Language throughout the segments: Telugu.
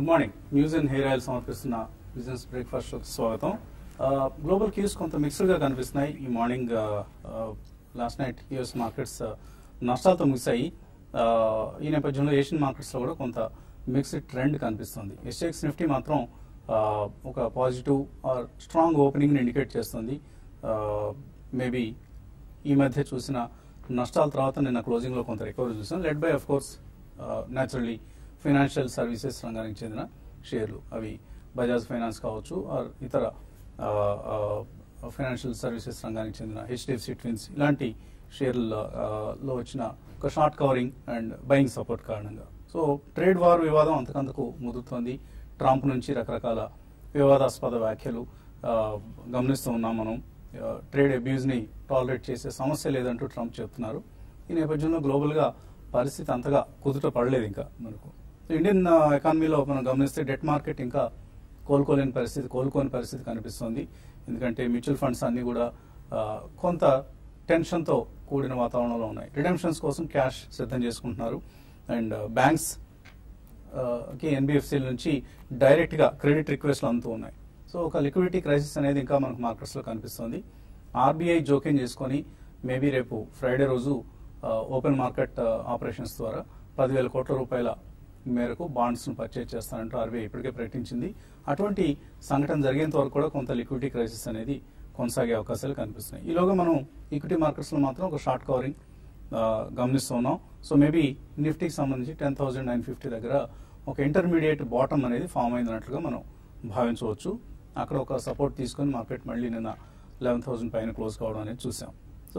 Good morning. News and hair oil సమర్పిస్తున్న బిజినెస్ బ్రేక్ఫాస్ట్ షోకి స్వాగతం. గ్లోబల్ క్యూస్ కొంత మిక్స్డ్ గా కనిపిస్తున్నాయి ఈ morning. Last night US markets నష్టాలతో ముగిశాయి. ఈ నేపథ్యంలో ఏషియన్ మార్కెట్స్ లో కూడా కొంత మిక్స్డ్ ట్రెండ్ కనిపిస్తుంది. ఎస్ఎక్స్ నిఫ్టీ మాత్రం ఒక positive or strong opening indicate చేస్తుంది. మేబీ ఈ మధ్య చూసిన నష్టాల తర్వాత నిన్న క్లోజింగ్ లో కొంత రికవరీ చూసాం, led by of course naturally financial services రంగానికి చెందిన షేర్లు, అవి బజాజ్ ఫైనాన్స్ కావచ్చు ఆర్ ఇతర ఫైనాన్షియల్ సర్వీసెస్ రంగానికి చెందిన హెచ్డిఎఫ్సి ట్విన్స్, ఇలాంటి షేర్లలో వచ్చిన ఒక short covering and buying support కారణంగా. సో ట్రేడ్ వార్ వివాదం అంతకంతకు ముదురుతోంది. ట్రంప్ నుంచి రకరకాల వివాదాస్పద వ్యాఖ్యలు గమనిస్తూ ఉన్నాం మనం. ట్రేడ్ అబ్యూజ్ ని టాలరేట్ చేసే సమస్య లేదంటూ ట్రంప్ చెప్తున్నారు. ఈ నేపథ్యంలో గ్లోబల్ గా పరిస్థితి అంతగా కుదుట పడలేదు ఇంకా మనకు. ఇండియన్ ఎకానమీలో మనం గమనిస్తే డెట్ మార్కెట్ ఇంకా కోలుకోని పరిస్థితి కనిపిస్తుంది. ఎందుకంటే మ్యూచువల్ ఫండ్స్ అన్ని కూడా కొంత టెన్షన్ తో కూడిన వాతావరణంలో ఉన్నాయి. రిడెంప్షన్స్ కోసం క్యాష్ సిద్ధం చేసుకుంటున్నారు. అండ్ బ్యాంక్స్ కి ఎన్బిఎఫ్సి నుంచి డైరెక్ట్ గా క్రెడిట్ రిక్వెస్ట్లు అందుతూ ఉన్నాయి. సో ఒక లిక్విడిటీ క్రైసిస్ అనేది ఇంకా మనకు మార్కెట్స్ లో కనిపిస్తుంది. ఆర్బీఐ జోక్యం చేసుకుని మేబీ రేపు ఫ్రైడే రోజు ఓపెన్ మార్కెట్ ఆపరేషన్స్ ద్వారా 10,000 కోట్ల రూపాయల మేరకు బాండ్స్ ను పర్చేజ్ చేస్తానంటూ ఆర్బీఐ ఇప్పటికే ప్రకటించింది. అటువంటి సంఘటన జరిగేంత వరకు కూడా కొంత లిక్విడిటీ క్రైసిస్ అనేది కొనసాగే అవకాశాలు కనిపిస్తున్నాయి. ఈలోగా మనం ఈక్విటీ మార్కెట్స్ లో మాత్రం ఒక షార్ట్ కవరింగ్ గమనిస్తున్నాం. సో మేబీ నిఫ్టీకి సంబంధించి 10,950 దగ్గర ఒక ఇంటర్మీడియట్ బాటమ్ అనేది ఫామ్ అయినట్లుగా మనం భావించవచ్చు. అక్కడ ఒక సపోర్ట్ తీసుకొని మార్కెట్ మళ్ళీ నిన్న 11,000 పైన క్లోజ్ కావడం అనేది చూసాం. సో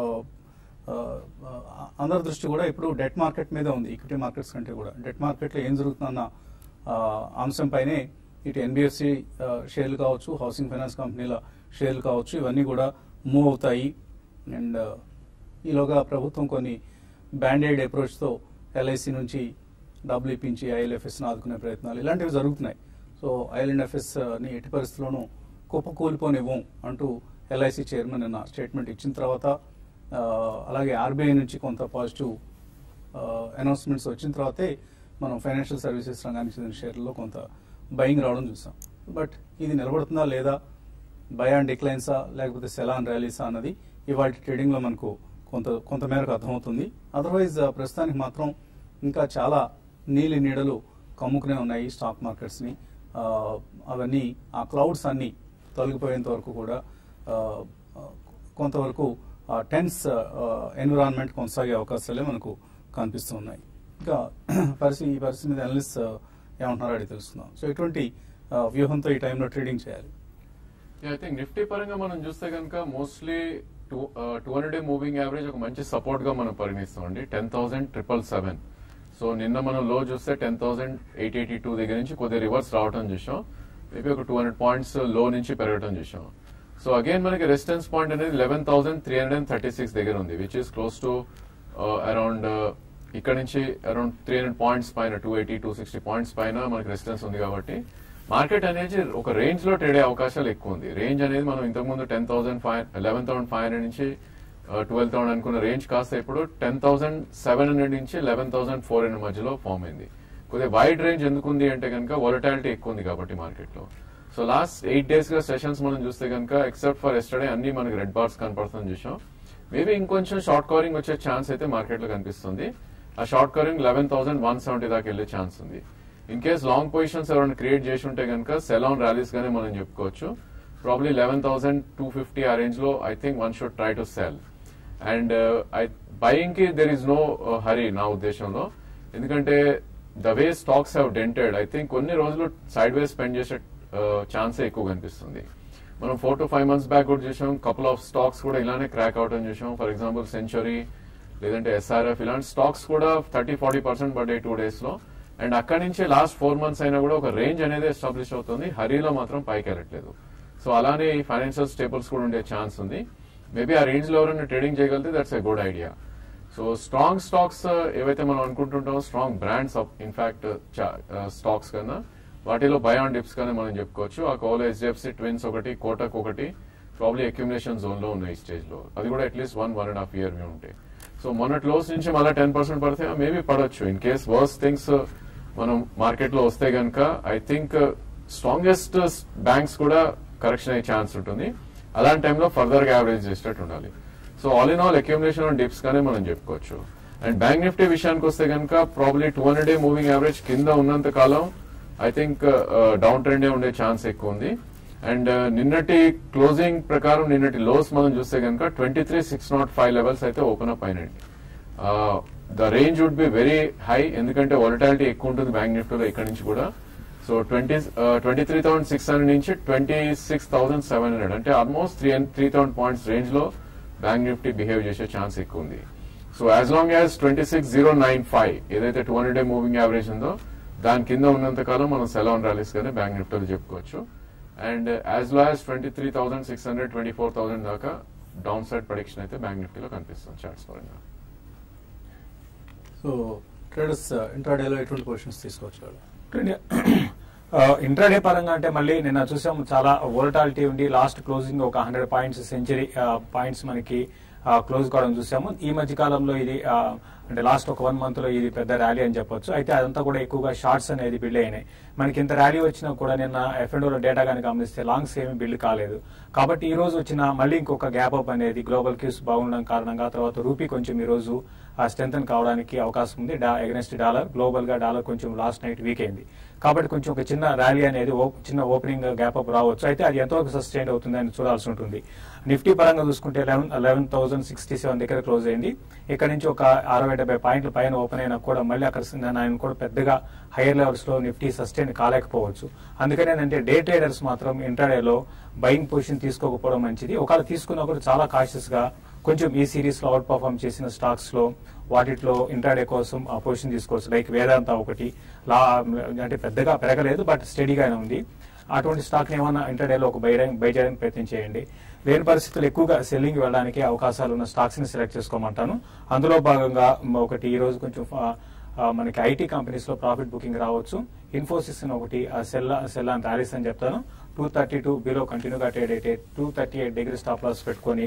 అందరి దృష్టి కూడా ఇప్పుడు డెట్ మార్కెట్ మీద ఉంది, ఈక్విటీ మార్కెట్స్ కంటే కూడా. డెట్ మార్కెట్లో ఏం జరుగుతుందన్న అంశంపైనే ఇటు ఎన్బిఎఫ్సి షేర్లు కావచ్చు, హౌసింగ్ ఫైనాన్స్ కంపెనీల షేర్లు కావచ్చు, ఇవన్నీ కూడా మూవ్ అవుతాయి. అండ్ ఈలోగా ప్రభుత్వం కొన్ని బ్యాండెడ్ అప్రోచ్తో ఎల్ఐసి నుంచి డబ్బులు ఇప్పించి ఐఎల్ఎఫ్ఎస్ని ఆదుకునే ప్రయత్నాలు ఇలాంటివి జరుగుతున్నాయి. సో ఐఎల్ఎఫ్ఎస్ని ఎట్టి పరిస్థితుల్లోనూ కుప్పకూలిపోనివ్వం అంటూ ఎల్ఐసి చైర్మన్ నిన్న స్టేట్మెంట్ ఇచ్చిన తర్వాత, అలాగే ఆర్బీఐ నుంచి కొంత పాజిటివ్ అనౌన్స్మెంట్స్ వచ్చిన తర్వాతే మనం ఫైనాన్షియల్ సర్వీసెస్ రంగానికి చెందిన షేర్లలో కొంత బయింగ్ రావడం చూసాం. బట్ ఇది నిలబడుతుందా లేదా, బై అండ్ డిక్లైన్సా లేకపోతే సెల్ అండ్ ర్యాలీసా అన్నది ఇవాళ ట్రేడింగ్ లో మనకు కొంత మేరకు అర్థమవుతుంది. అదర్వైజ్ ప్రస్తుతానికి మాత్రం ఇంకా చాలా నీడలు కమ్ముకునే ఉన్నాయి స్టాక్ మార్కెట్స్ ని. అవన్నీ ఆ క్లౌడ్స్ అన్ని తొలగిపోయేంత వరకు కూడా కొంతవరకు టెన్స్ ఎన్విరాన్మెంట్ కొనసాగే అవకాశాలే మనకు కనిపిస్తున్నాయి. ఇంకా ఈ పరిస్థితి మీద అనలిస్ట్ ఏమంటున్నారో అడిగి తెలుసుకుందాం. సో ఎటువంటి వ్యూహంతో ఈ టైంలో ట్రేడింగ్ చేయాలి? ఐ థింక్ నిఫ్టీ పరంగా మనం చూస్తే కనుక మోస్ట్లీ 200-డే మూవింగ్ యావరేజ్ ఒక మంచి సపోర్ట్ గా మనం పరిగణిస్తామండి. 10,777. సో నిన్న మనం లో చూస్తే 10,882 దగ్గర నుంచి కొద్దిగా రివర్స్ రావడం చూసాం. మేబీ ఒక 200 పాయింట్స్ లో నుంచి పెరగడం చూసాం. సో అగైన్ మనకి రెసిస్టెన్స్ పాయింట్ అనేది 11,336 దగ్గర ఉంది, which is close to around ఇక్కడ నుంచి అరౌండ్ 300 పాయింట్స్ పైన 280-260 పాయింట్స్ పైన మనకి రెసిస్టెన్స్ ఉంది. కాబట్టి మార్కెట్ అనేది ఒక రేంజ్ లో ట్రేడ్ అయ్యే అవకాశాలు ఎక్కువ ఉంది. రేంజ్ అనేది మనం ఇంతకుముందు 11,500 నుంచి 12,000 అనుకున్న రేంజ్ కాస్త ఇప్పుడు 10,700 నుంచి 11,400 మధ్యలో ఫామ్ అయింది. కొద్దిగా వైడ్ రేంజ్ ఎందుకుంది అంటే కనుక వాలటాలిటీ ఎక్కువ ఉంది కాబట్టి మార్కెట్ లో. సో లాస్ట్ 8 days గా సెషన్స్ మనం చూస్తే కనుక ఎక్సెప్ట్ ఫర్ ఎస్టర్డే అన్ని మనకి రెడ్ బార్స్ కనపడుతుంది చూసాం. మేబీ ఇంకొంచెం షార్ట్ కవరింగ్ వచ్చే ఛాన్స్ అయితే మార్కెట్ లో కనిపిస్తుంది. ఆ షార్ట్ కవరింగ్ 11,170 దాకా వెళ్లే ఛాన్స్ ఉంది. ఇన్ కేస్ లాంగ్ పొజిషన్స్ ఎవరైనా క్రియేట్ చేసి ఉంటే కనుక సెల్ ఆన్ ర్యాలీస్ గానే మనం చెప్పుకోవచ్చు. ప్రాబ్లీ 11,250 ఆ రేంజ్ లో I think one should try to sell. And buying కి దెర్ ఈస్ నో హరీ నా ఉద్దేశంలో. ఎందుకంటే the way stocks have dented, I think కొన్ని రోజులు సైడ్ వేస్ స్పెండ్ చేసే ఛాన్సే ఎక్కువ కనిపిస్తుంది. మనం 4 to 5 months బ్యాక్ కూడా చూసాం. కపుల్ ఆఫ్ స్టాక్స్ కూడా ఇలానే క్రాక్ అవుట్ అని చూసాం. ఫర్ ఎగ్జాంపుల్ సెంచురీ లేదంటే ఎస్ఆర్ఎఫ్ ఇలాంటి స్టాక్స్ కూడా 30-40% పడ్డాయి 2 days లో. అండ్ అక్కడి నుంచి లాస్ట్ 4 months అయినా కూడా ఒక రేంజ్ అనేది ఎస్టాబ్లిష్ అవుతుంది. హరీలో మాత్రం పైకి వెళ్ళట్లేదు. సో అలానే ఈ ఫైనాన్షియల్ స్టేబుల్స్ కూడా ఉండే ఛాన్స్ ఉంది. మేబీ ఆ రేంజ్ లో ఎవరైనా ట్రేడింగ్ చేయగలిగితే that's a good idea. So strong stocks ఏవైతే మనం అనుకుంటుంటామో, స్ట్రాంగ్ బ్రాండ్స్ ఇన్ఫాక్ట్ స్టాక్స్ కన్నా వాటిలో బై ఆన్ డిప్స్ కానీ మనం చెప్పుకోవచ్చు. ఆ కోలో హెచ్డిఎఫ్సి ట్విన్స్ ఒకటి, కోటక్ ఒకటి ప్రాబ్లీ అక్యుములేషన్ జోన్ లో ఉన్నాయి ఈ స్టేజ్ లో. అది కూడా అట్లీస్ట్ 1.5 year ఉంటాయి. సో మొన్న క్లోజ్ నుంచి మళ్ళీ 10% పడితే మేబీ పడొచ్చు. ఇన్ కేస్ వర్స్ థింగ్స్ మనం మార్కెట్ లో వస్తే గనక ఐ థింక్ స్ట్రాంగెస్ట్ బ్యాంక్స్ కూడా కరెక్షన్ అయ్యే ఛాన్స్ ఉంటుంది. అలాంటి టైంలో ఫర్దర్ గా యావరేజ్ చేసేటట్టు ఉండాలి. So all in all accumulation on dips గానే మనం చెప్పుకోవచ్చు. అండ్ బ్యాంక్ నిఫ్టీ విషయానికి వస్తే కనుక ప్రాబ్లీ 200-day మూవింగ్ యావరేజ్ కింద ఉన్నంత కాలం ఐ థింక్ డౌన్ ట్రెండే ఉండే ఛాన్స్ ఎక్కువ ఉంది. అండ్ నిన్నటి క్లోజింగ్ ప్రకారం నిన్నటి లోస్ మనం చూస్తే కనుక 23,605 లెవెల్స్ అయితే ఓపెన్ అప్ అయినాయి. The range would be very high, ఎందుకంటే వాలటాలిటీ ఎక్కువ ఉంటుంది బ్యాంక్ నిఫ్టీలో ఇక్కడ నుంచి కూడా. సో 23,600 నుంచి 26,700 అంటే ఆల్మోస్ట్ 3,000 పాయింట్స్ రేంజ్ లో బ్యాంక్ నిఫ్టీ బిహేవ్ చేసే ఛాన్స్ ఎక్కువ ఉంది. సో యాజ్ లాంగ్ యాజ్ 26,095 ఏదైతే 200-day మూవింగ్ యావరేజ్ ఉందో దాని కింద ఉన్నంత కాలం మనం సెల్ ఆన్ ర్యాలీస్ గానే బ్యాంక్ నిఫ్టీలో చెప్పుకోవచ్చు. అండ్ యాజ్ లో యాజ్ 23,600, 24,000 దాకా డౌన్ సైడ్ ప్రొడిక్షన్ అయితే బ్యాంక్ నిఫ్టీలో కనిపిస్తుంది చార్ట్స్ పరంగా. సో ట్రేడర్స్ ఇంట్రాడేలో ఎటువంటి పొజిషన్స్ తీసుకోవచ్చు? ఇంట్రాడే పరంగా అంటే మళ్ళీ నిన్న చూసాం చాలా వోలటాలిటీ ఉండి లాస్ట్ క్లోజింగ్ ఒక 100 పాయింట్స్ సెంచరీ పాయింట్స్ మనకి క్లోజ్ కావడం చూసాము. ఈ మధ్య కాలంలో ఇది అంటే లాస్ట్ ఒక 1 month లో ఇది పెద్ద ర్యాలీ అని చెప్పొచ్చు. అయితే అదంతా కూడా ఎక్కువగా షార్ట్స్ అనేది బిల్డ్ అయినాయి. మనకి ఇంత ర్యాలీ వచ్చినా కూడా నిన్న F&Oలో డేటా కానీ గమనిస్తే లాంగ్స్ ఏమీ బిల్డ్ కాలేదు. కాబట్టి ఈ రోజు వచ్చిన మళ్ళీ ఇంకొక గ్యాప్ అప్ అనేది గ్లోబల్ క్యూస్ బాగుండడం కారణంగా, తర్వాత రూపీ కొంచెం ఈ రోజు స్ట్రెంథన్ కావడానికి అవకాశం ఉంది ఎగనెస్ట్ డాలర్. గ్లోబల్ గా డాలర్ కొంచెం లాస్ట్ నైట్ వీక్ అయింది. కాబట్టి కొంచెం ఒక చిన్న ర్యాలీ అనేది చిన్న ఓపెనింగ్ గ్యాప్ అప్ రావచ్చు. అయితే అది ఎంతవరకు సస్టైన్ అవుతుంది అని చూడాల్సి ఉంటుంది. నిఫ్టీ పరంగా చూసుకుంటే 11,067 దగ్గర క్లోజ్ అయింది. ఇక్కడ నుంచి ఒక 60-70 పాయింట్ల పైన ఓపెన్ అయినా కూడా మళ్ళీ అక్కడ ఆయన కూడా పెద్దగా హైయర్ లెవెల్స్ లో నిఫ్టీ సస్టైన్ కాలేకపోవచ్చు. అందుకని ఏంటంటే డే ట్రేడర్స్ మాత్రం ఇంట్రాడేలో బయింగ్ పొజిషన్ తీసుకోకపోవడం మంచిది. ఒకవేళ తీసుకున్నా కూడా చాలా కాషియస్ గా కొంచెం ఈ సిరీస్ లో అవుట్ పర్ఫార్మ్ చేసిన స్టాక్స్ లో వాటిలో ఇంట్రాడే కోసం పొజిషన్ తీసుకోవచ్చు. లైక్ వేదాంత ఒకటి అంటే పెద్దగా పెరగలేదు బట్ స్టడీగానే ఉంది. అటువంటి స్టాక్ ని ఏమన్నా ఇంటర్డేలో ఒక బై చేయడానికి ప్రయత్నం చేయండి. లేని పరిస్థితులు ఎక్కువగా సెల్లింగ్ వెళ్ళడానికి అవకాశాలు ఉన్న స్టాక్స్ ని సెలెక్ట్ చేసుకోమంటాను. అందులో భాగంగా ఒకటి ఈ రోజు కొంచెం మనకి ఐటీ కంపెనీస్ లో ప్రాఫిట్ బుకింగ్ రావచ్చు. ఇన్ఫోసిస్ ఒకటి సెల్ అండ్ ర్యాలీస్ అని చెప్తాను. 232 బిలో కంటిన్యూగా ట్రేడ్ అయితే 238 దగ్గర స్టాప్ లాస్ పెట్టుకొని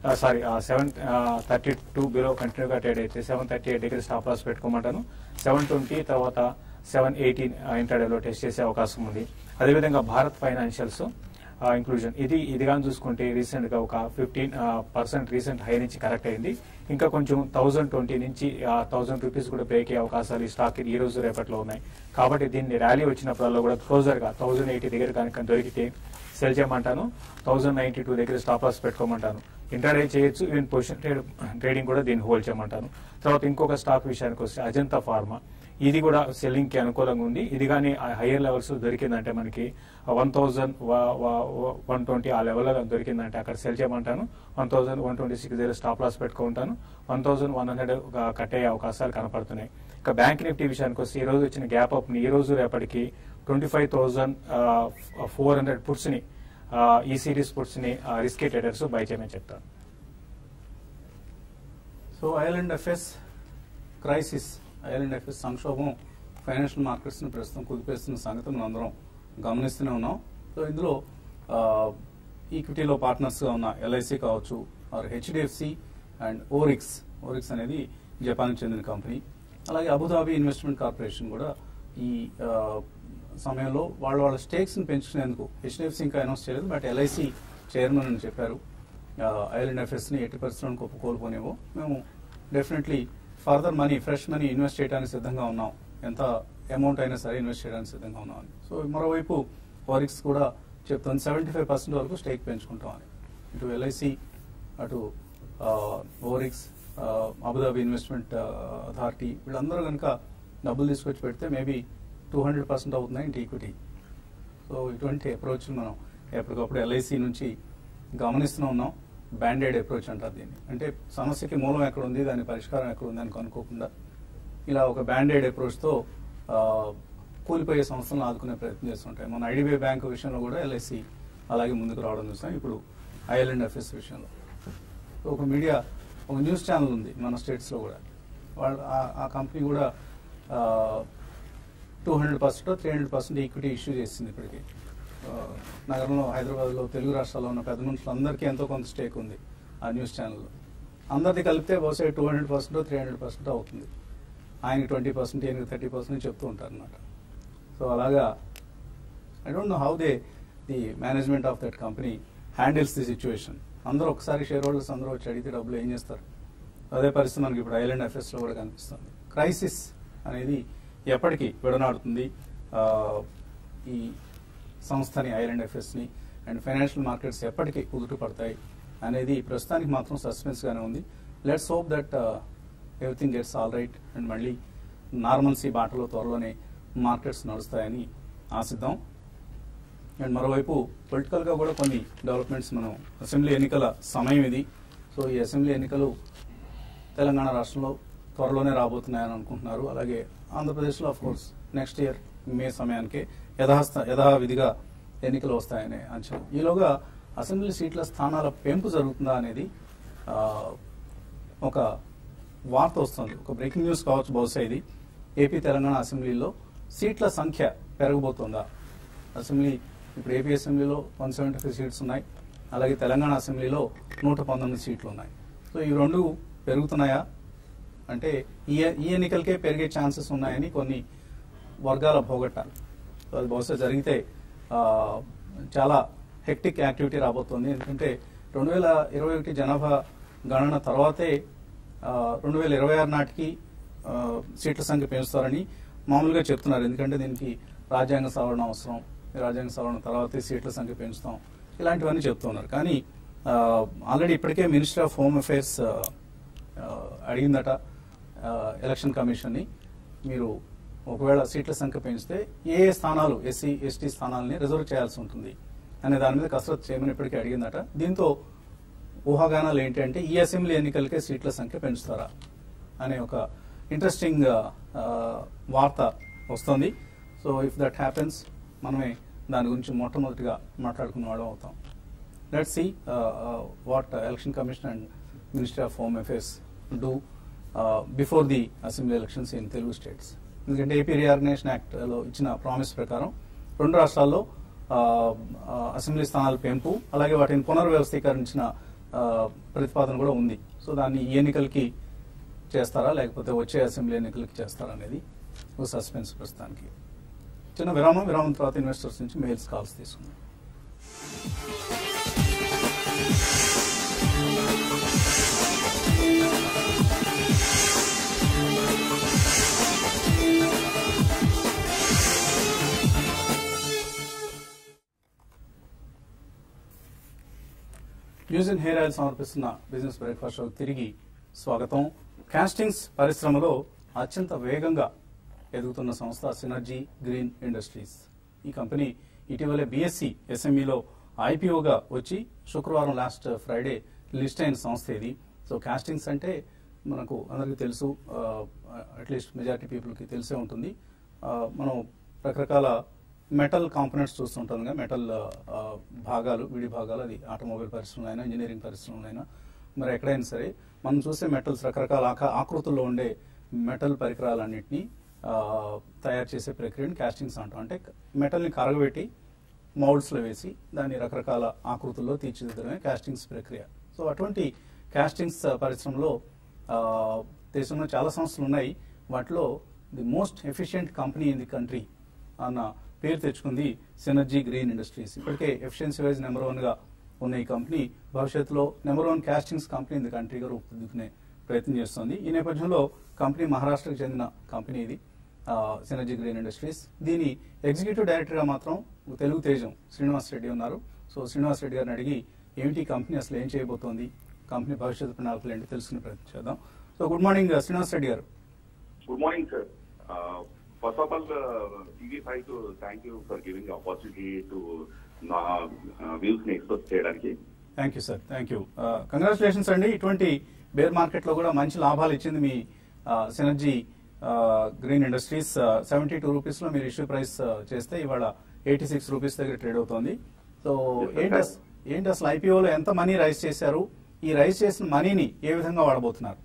732 బిలో కంటిన్యూగా ట్రేడ్ అయితే 738 దగ్గర స్టాప్ లాస్ పెట్టుకోమంటాను. 720 తర్వాత 718 ఇంటర్డేలో టెస్ట్ చేసే అవకాశం ఉంది. అదేవిధంగా భారత్ ఫైనాన్షియల్స్ ఇంక్లూజన్ ఇది కానీ చూసుకుంటే రీసెంట్ గా ఒక 15% రీసెంట్ హై నుంచి కరెక్ట్ అయింది. ఇంకా కొంచెం 1,020 నుంచి 1,000 రూపీస్ కూడా బ్రేక్ అయ్యే అవకాశాలు ఈ స్టాక్ ఈ రోజు రేపట్లో ఉన్నాయి. కాబట్టి దీన్ని ర్యాలీ వచ్చినప్పుడల్లా కూడా క్లోజర్ గా 1,080 దగ్గర కనుక దొరికితే సెల్ చేయమంటాను. 1,092 దగ్గర స్టాప్ లాస్ పెట్టుకోమంటాను. ఇంటర్డే చేయొచ్చు. ఈవెన్ పొజిషన్ ట్రేడింగ్ కూడా దీన్ని హోల్డ్ చేయమంటాను. తర్వాత ఇంకొక స్టాక్ విషయానికి వస్తే అజంతా ఫార్మా, ఇది కూడా సెల్లింగ్ కి అనుకూలంగా ఉంది. ఇది కానీ హైయర్ లెవెల్స్ దొరికిందంటే మనకి 1,120 ఆ లెవెల్ దొరికిందంటే అక్కడ సెల్ చేయమంటాను. 1,126 దగ్గర స్టాప్ లాస్ పెట్టుకుంటాను. 1,100 కట్ అయ్యే అవకాశాలు కనపడుతున్నాయి. ఇక బ్యాంక్ నిఫ్టీ విషయానికి వస్తే ఈ రోజు వచ్చిన గ్యాప్ అప్ ని ఈ రోజు రేపటికి 25,400 పుట్స్ ని ఈ సిరీస్ పుట్స్ ని రిస్కీ ట్రేడర్స్ బై చేయమని చెప్తాను. సో IL&FS క్రైసిస్, IL&FS సంక్షోభం ఫైనాన్షియల్ మార్కెట్స్ ని ప్రస్తుతం కుదిపేస్తున్న సంగతి మనం అందరం గమనిస్తూనే ఉన్నాం. సో ఇందులో ఈక్విటీలో పార్ట్నర్స్ గా ఉన్న LIC కావచ్చు, HDFC అండ్ ఓరిక్స్ అనేది జపాన్ చెందిన కంపెనీ. అలాగే అబుదాబి ఇన్వెస్ట్మెంట్ కార్పొరేషన్ కూడా ఈ సమయంలో వాళ్ళ స్టేక్స్ ని పెంచుకునేందుకు HDFC ఇంకా అనౌన్స్ చేయలేదు, బట్ LIC చైర్మన్ అని చెప్పారు IL&FS ని 80% ఒప్పుకోల్పోనేమో, మేము definitely further fresh money invest చేయడానికి సిద్ధంగా ఉన్నాం, ఎంత అమౌంట్ అయినా సరే ఇన్వెస్ట్ చేయడానికి సిద్ధంగా ఉన్నాం అని. సో మరోవైపు ఓరిక్స్ కూడా చెప్తుంది 75% వరకు స్టేక్ పెంచుకుంటామని. ఇటు LIC, అటు ఓరిక్స్, అబుదాబి ఇన్వెస్ట్మెంట్ అథారిటీ వీళ్ళందరూ కనుక డబ్బులు తీసుకొచ్చి పెడితే మేబీ 200% అవుతున్నాయి ఇంటి ఈక్విటీ. సో ఇటువంటి అప్రోచ్ మనం ఎప్పటికప్పుడు LIC నుంచి గమనిస్తూనే ఉన్నాం. బ్యాండెడ్ అప్రోచ్ అంటారు దీన్ని. అంటే సమస్యకి మూలం ఎక్కడ ఉంది, దాని పరిష్కారం ఎక్కడ ఉంది అని కనుక్కోకుండా ఇలా ఒక బ్యాండెడ్ అప్రోచ్తో కూలిపోయే సంస్థలను ఆదుకునే ప్రయత్నం చేస్తుంటాయి. మన IDBI బ్యాంకు విషయంలో కూడా LIC అలాగే ముందుకు రావడం చూస్తాం. ఇప్పుడు IL&FS విషయంలో ఒక న్యూస్ ఛానల్ ఉంది మన స్టేట్స్లో కూడా, వాళ్ళు ఆ కంపెనీ కూడా 200% 300% ఈక్విటీ ఇష్యూ చేసింది. ఇప్పటికీ నగరంలో హైదరాబాద్లో తెలుగు రాష్ట్రాల్లో ఉన్న పెద్ద మనుషులందరికీ ఎంతో కొంత స్టేక్ ఉంది ఆ న్యూస్ ఛానల్లో. అందరిది కలిపితే బహుశా 200% 300% అవుతుంది. ఆయనకి 20%, ఈయనకి 30% చెప్తూ ఉంటారు అనమాట. సో అలాగా I don't know how the management of that company handles the situation. అందరూ ఒకసారి షేర్ హోల్డర్స్ అందరూ వచ్చి అడిగితే డబ్బులు ఏం చేస్తారు? అదే పరిస్థితి మనకి ఇప్పుడు ఐలాండ్ ఎఫ్ఎస్లో కూడా కనిపిస్తుంది. క్రైసిస్ అనేది ఎప్పటికీ విడనాడుతుంది ఈ సంస్థని, ఐలాండ్ ఎఫ్ఎస్ని, అండ్ ఫైనాన్షియల్ మార్కెట్స్ ఎప్పటికీ కుదుట పడతాయి అనేది ప్రస్తుతానికి మాత్రం సస్పెన్స్గానే ఉంది. Let's hope that everything gets all right and మళ్ళీ నార్మల్సీ బాటలో త్వరలోనే మార్కెట్స్ నడుస్తాయని ఆశిద్దాం. అండ్ మరోవైపు పొలిటికల్గా కూడా కొన్ని డెవలప్మెంట్స్, మనం అసెంబ్లీ ఎన్నికల సమయం ఇది. సో ఈ అసెంబ్లీ ఎన్నికలు తెలంగాణ రాష్ట్రంలో త్వరలోనే రాబోతున్నాయని అనుకుంటున్నారు. అలాగే ఆంధ్రప్రదేశ్లో of course next year May సమయానికే యథావిధిగా ఎన్నికలు వస్తాయనే అంచనా. ఈలోగా అసెంబ్లీ సీట్ల స్థానాల పెంపు జరుగుతుందా అనేది ఒక వార్త వస్తుంది. ఒక బ్రేకింగ్ న్యూస్ కావచ్చు బహుశా ఇది. ఏపీ తెలంగాణ అసెంబ్లీలో సీట్ల సంఖ్య పెరగబోతోందా? అసెంబ్లీ ఇప్పుడు ఏపీ అసెంబ్లీలో 175 సీట్స్ ఉన్నాయి, అలాగే తెలంగాణ అసెంబ్లీలో 119 సీట్లు ఉన్నాయి. సో ఈ రెండు పెరుగుతున్నాయా అంటే ఈ ఎన్నికలకే పెరిగే ఛాన్సెస్ ఉన్నాయని కొన్ని వర్గాల భోగట్టాలి. సో అది బహుశా జరిగితే చాలా హెక్టిక్ యాక్టివిటీ రాబోతోంది. ఎందుకంటే 2021 జనాభా గణన తర్వాతే 2026 నాటికి సీట్ల సంఖ్య పెంచుతారని మామూలుగా చెప్తున్నారు. ఎందుకంటే దీనికి రాజ్యాంగ సవరణ అవసరం, రాజ్యాంగ సవరణ తర్వాతే సీట్ల సంఖ్య పెంచుతాం, ఇలాంటివన్నీ చెప్తున్నారు. కానీ ఆల్రెడీ ఇప్పటికే మినిస్టర్ ఆఫ్ హోమ్ అఫైర్స్ అడిగిందట ఎలక్షన్ కమిషన్ని, మీరు ఒకవేళ సీట్ల సంఖ్య పెంచితే ఏ స్థానాలు ఎస్సీ ఎస్టీ స్థానాలని రిజర్వ్ చేయాల్సి ఉంటుంది అనే దాని మీద కసరత్తు చేయమని ఇప్పటికే అడిగిందట. దీంతో ఊహాగానాలు ఏంటి అంటే ఈ అసెంబ్లీ ఎన్నికలకే సీట్ల సంఖ్య పెంచుతారా అనే ఒక ఇంట్రెస్టింగ్ వార్త వస్తుంది. సో ఇఫ్ దట్ హ్యాపెన్స్ మనమే దాని గురించి మొట్టమొదటిగా మాట్లాడుకున్న వాళ్ళం అవుతాం. Let's see what election commission and ministry of home affairs do before the assembly elections in Telugu states. ఎందుకంటే ఏపీ రీఆర్గనైజేషన్ యాక్ట్లో ఇచ్చిన ప్రామిస్ ప్రకారం 2 రాష్ట్రాల్లో అసెంబ్లీ స్థానాల పెంపు, అలాగే వాటిని పునర్వ్యవస్థీకరించిన ప్రతిపాదన కూడా ఉంది. సో దాన్ని ఈ ఎన్నికలకి చేస్తారా లేకపోతే వచ్చే అసెంబ్లీ ఎన్నికలకి చేస్తారా అనేది ఒక సస్పెన్స్ ప్రస్తుతానికి. చిన్న విరామం తర్వాత ఇన్వెస్టర్స్ నుంచి మెయిల్స్ కాల్స్ తీసుకుందాం. న్యూస్ అండ్ హెయిర్ ఆయిల్ సమర్పిస్తున్న బిజినెస్ బ్రేక్ఫాస్ట్ షోకి తిరిగి స్వాగతం. కాస్టింగ్స్ పరిశ్రమలో అత్యంత వేగంగా ఎదుగుతున్న సంస్థ సినర్జీ గ్రీన్ ఇండస్ట్రీస్. ఈ కంపెనీ ఇటీవలే బిఎస్సి ఎస్ఎంఈలో ఐపీఓగా వచ్చి శుక్రవారం లాస్ట్ ఫ్రైడే లిస్ట్ అయిన సంస్థ ఇది. సో కాస్టింగ్స్ అంటే మనకు అందరికీ తెలుసు, అట్లీస్ట్ మెజారిటీ పీపుల్కి తెలిసే ఉంటుంది. మనం రకరకాల మెటల్ కాంపోనెంట్స్ చూస్తుంటాం కదా, మెటల్ భాగాలు, విడి భాగాలు, అది ఆటోమొబైల్ పరిశ్రమలో అయినా ఇంజనీరింగ్ పరిశ్రమలో అయినా మరి ఎక్కడైనా సరే మనం చూసే మెటల్స్, రకరకాల ఆకృతుల్లో ఉండే మెటల్ పరికరాలన్నింటినీ తయారు చేసే ప్రక్రియని కాస్టింగ్స్ అంటాం. అంటే మెటల్ని కరగబెట్టి మౌల్డ్స్లో వేసి దాన్ని రకరకాల ఆకృతుల్లో తీర్చిదిద్దడమే కాస్టింగ్స్ ప్రక్రియ. సో అటువంటి కాస్టింగ్స్ పరిశ్రమలో దేశంలో చాలా సంస్థలు ఉన్నాయి. వాటిలో the most efficient company in the country అన్న పేరు తెచ్చుకుంది సినర్జీ గ్రీన్ ఇండస్ట్రీస్. ఇప్పటికే ఎఫిషియన్సీ వైజ్ నెంబర్ 1గా ఉన్న ఈ కంపెనీ భవిష్యత్తులో number 1 castings company in the కంట్రీగా రూపుదిద్దుకునే ప్రయత్నం చేస్తుంది. ఈ నేపథ్యంలో కంపెనీ మహారాష్ట్రకు చెందిన కంపెనీ ఇది, సినర్జీ గ్రీన్ ఇండస్ట్రీస్. దీని ఎగ్జిక్యూటివ్ డైరెక్టర్గా మాత్రం తెలుగు తేజం శ్రీనివాస్ రెడ్డి ఉన్నారు. సో శ్రీనివాస్ రెడ్డి గారిని అడిగి ఏమిటి కంపెనీ అసలు ఏం చేయబోతోంది, కంపెనీ భవిష్యత్తు ప్రణాళికలు ఏంటి తెలుసుకునే ప్రయత్నం చేద్దాం. So good morning Srinivas Reddy గారు. Good morning sir. First of all, TV5 to thank you for giving the opportunity to views ని ఎక్స్పోజ్ చేయడానికి. Thank you sir, thank you. Congratulations అండి. ఇటువంటి బేర్ మార్కెట్ లో కూడా మంచి లాభాలు ఇచ్చింది మీ సినర్జీ గ్రీన్ ఇండస్ట్రీస్. 72 రూపీస్ లో మీరు ఇష్యూ ప్రైస్ చేస్తే ఇవాళ 86 రూపీస్ దగ్గర ట్రేడ్ అవుతోంది. సో ఏంటి అసలు ఐపీఓలో ఎంత మనీ రైజ్ చేశారు, ఈ రైజ్ చేసిన మనీని ఏ విధంగా వాడబోతున్నారు?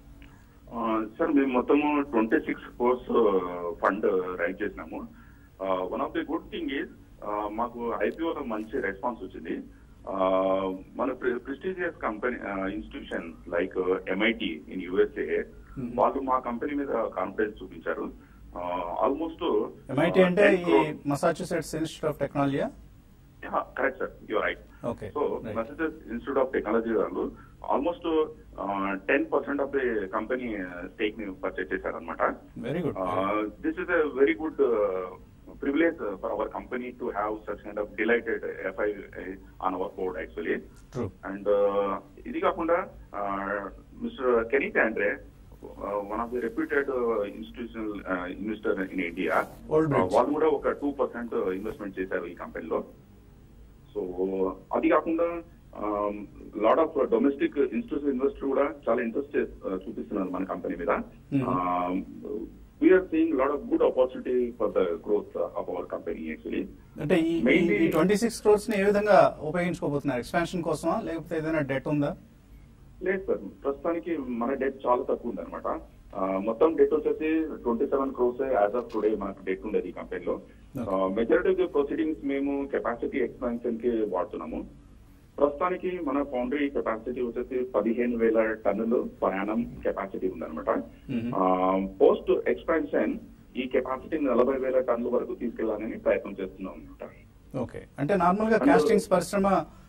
సార్ మేము మొత్తము 26 crores ఫండ్ రైజ్ చేసినాము. One of the good thing is మాకు ఐపీఓలో మంచి రెస్పాన్స్ వచ్చింది. మన prestigious company institution like MIT in USA వాళ్ళు మా కంపెనీ మీద కాన్ఫిడెన్స్ చూపించారు. ఆల్మోస్ట్ MIT అంటే ఈ Massachusetts Institute of Technology. Correct sir, you're right. Okay. So Massachusetts Institute of Technology వాళ్ళు almost 10% of the company stake ని పర్చేస్ చేశారనమాట. Very good. This is a very good privilege for our company to have such kind of delighted FI on our board actually. True. And ఇది కాకుండా Mr. Kenneth Andre, one of the reputed institutional investor in India, వాళ్ళు కూడా ఒక 2% ఇన్వెస్ట్మెంట్ చేశారు ఈ కంపెనీలో. సో అది కాకుండా lot of domestic institutional investor కూడా చాలా ఇంట్రెస్ట్ చూపిస్తున్నారు మన కంపెనీ మీద. We are seeing a lot of good opportunity for the growth of our company actually. అంటే ఈ 26 crores ని ఏ విధంగా ఉపయోగించుకోబోతున్నారు? ఎక్స్పాన్షన్ కోసమా లేకపోతే ఏదైనా డెట్ ఉందా? లేదు సార్, ప్రస్తుతానికి మన డెట్ చాలా తక్కువ ఉంది అనమాట. మొత్తం డెట్ వచ్చేసి 27 crores యాజ్ ఆఫ్ టుడే మనకు డెట్ ఉండేది ఈ కంపెనీలో. మెజారిటీ ప్రొసీడింగ్స్ మేము కెపాసిటీ ఎక్స్పాన్షన్ కి వాడుతున్నాము. ప్రస్తుతానికి మన ఫౌండరీ కెపాసిటీ వచ్చేసి 15,000 టన్నులు ప్రయాణం కెపాసిటీ ఉందన్నమాట. పోస్ట్ ఎక్స్పాన్షన్ ఈ కెపాసిటీని 40,000 టన్నుల వరకు తీసుకెళ్లాలని ప్రయత్నం చేస్తున్నాం అనమాట. ఓకే. అంటే నార్మల్ గా కాస్టింగ్స్ పరిశ్రమ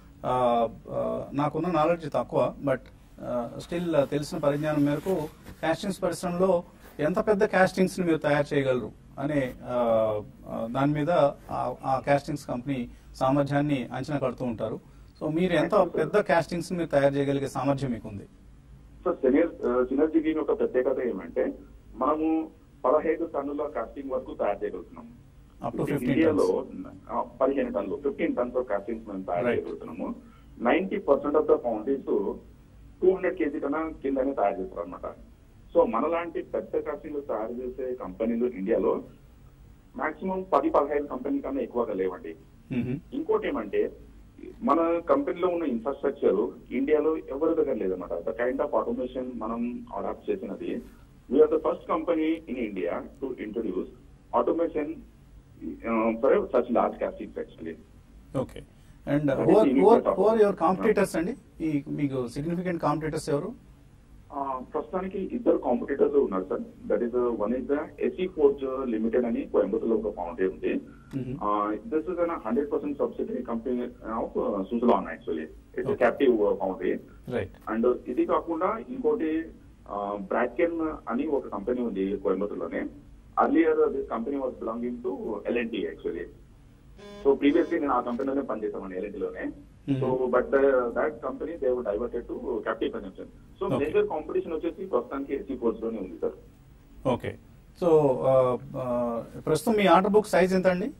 నాకున్న నాలెడ్జ్ తక్కువ, బట్ స్టిల్ తెలిసిన పరిజ్ఞానం మేరకు కాస్టింగ్స్ పరిశ్రమలో ఎంత పెద్ద కాస్టింగ్స్ ని మీరు తయారు చేయగలరు అనే దాని మీద ఆ కాస్టింగ్స్ కంపెనీ సామర్థ్యాన్ని అంచనా కడుతూ ఉంటారు. సో మీరు ఎంత పెద్ద కాస్టింగ్స్ మీరు తయారు చేయగలిగే సామర్థ్యం మీకు ఉంది? సో సినర్జీ ఒక ప్రత్యేకత ఏమంటే మనము 15 టన్నుల కాస్టింగ్ వరకు తయారు చేయగలుగుతున్నాము. ఇండియాలో 15 టన్నులు 15 టన్స్ ఆఫ్ కాస్టింగ్స్ మనం తయారు చేయగలుగుతున్నాము. 90% ఆఫ్ ద ఫౌండరీస్ 200 kg కన్నా కిందనే తయారు చేస్తారు అనమాట. సో మనలాంటి పెద్ద కాస్టింగ్ తయారు చేసే కంపెనీలు ఇండియాలో మాక్సిమం 10-15 కంపెనీ కన్నా ఎక్కువగా లేవండి. ఇంకోటి ఏమంటే మన కంపెనీలో ఉన్న ఇన్ఫ్రాస్ట్రక్చర్ ఇండియాలో ఎవరి దగ్గర లేదన్నమాట. ద కైండ్ ఆఫ్ ఆటోమేషన్ మనం అడాప్ట్ చేసినది. We're the first company in India to introduce automation for such large castings actually. Okay. And who are your competitors అండి? మీకు సిగ్నిఫికెంట్ కాంపిటీటర్స్ ఎవరు? ప్రస్తుతానికి 2 కాంపిటీటర్స్ ఉన్నారు sir. That is one is the SE Forge limited అని కోయంబత్తూర్లో ఒక ఫౌండరీ ఉంది. This is 100% subsidiary company of Suzlon actually. It's captive foundry. And ఇది కాకుండా ఇంకోటి బ్రాకెన్ అని ఒక కంపెనీ ఉంది కోయంబత్తూర్లోనే. Earlier this company was belonging to L&T actually. So previously నేను ఆ కంపెనీలోనే పనిచేసాను L&Tలోనే. So but that company they were diverted to captive consumption. So major competition వచ్చేసి ప్రస్తుతానికి SE Forge లోనే ఉంది సార్. ఓకే. సో ప్రస్తుతం మీ ఆర్డర్ బుక్ సైజ్ ఎంత అండి?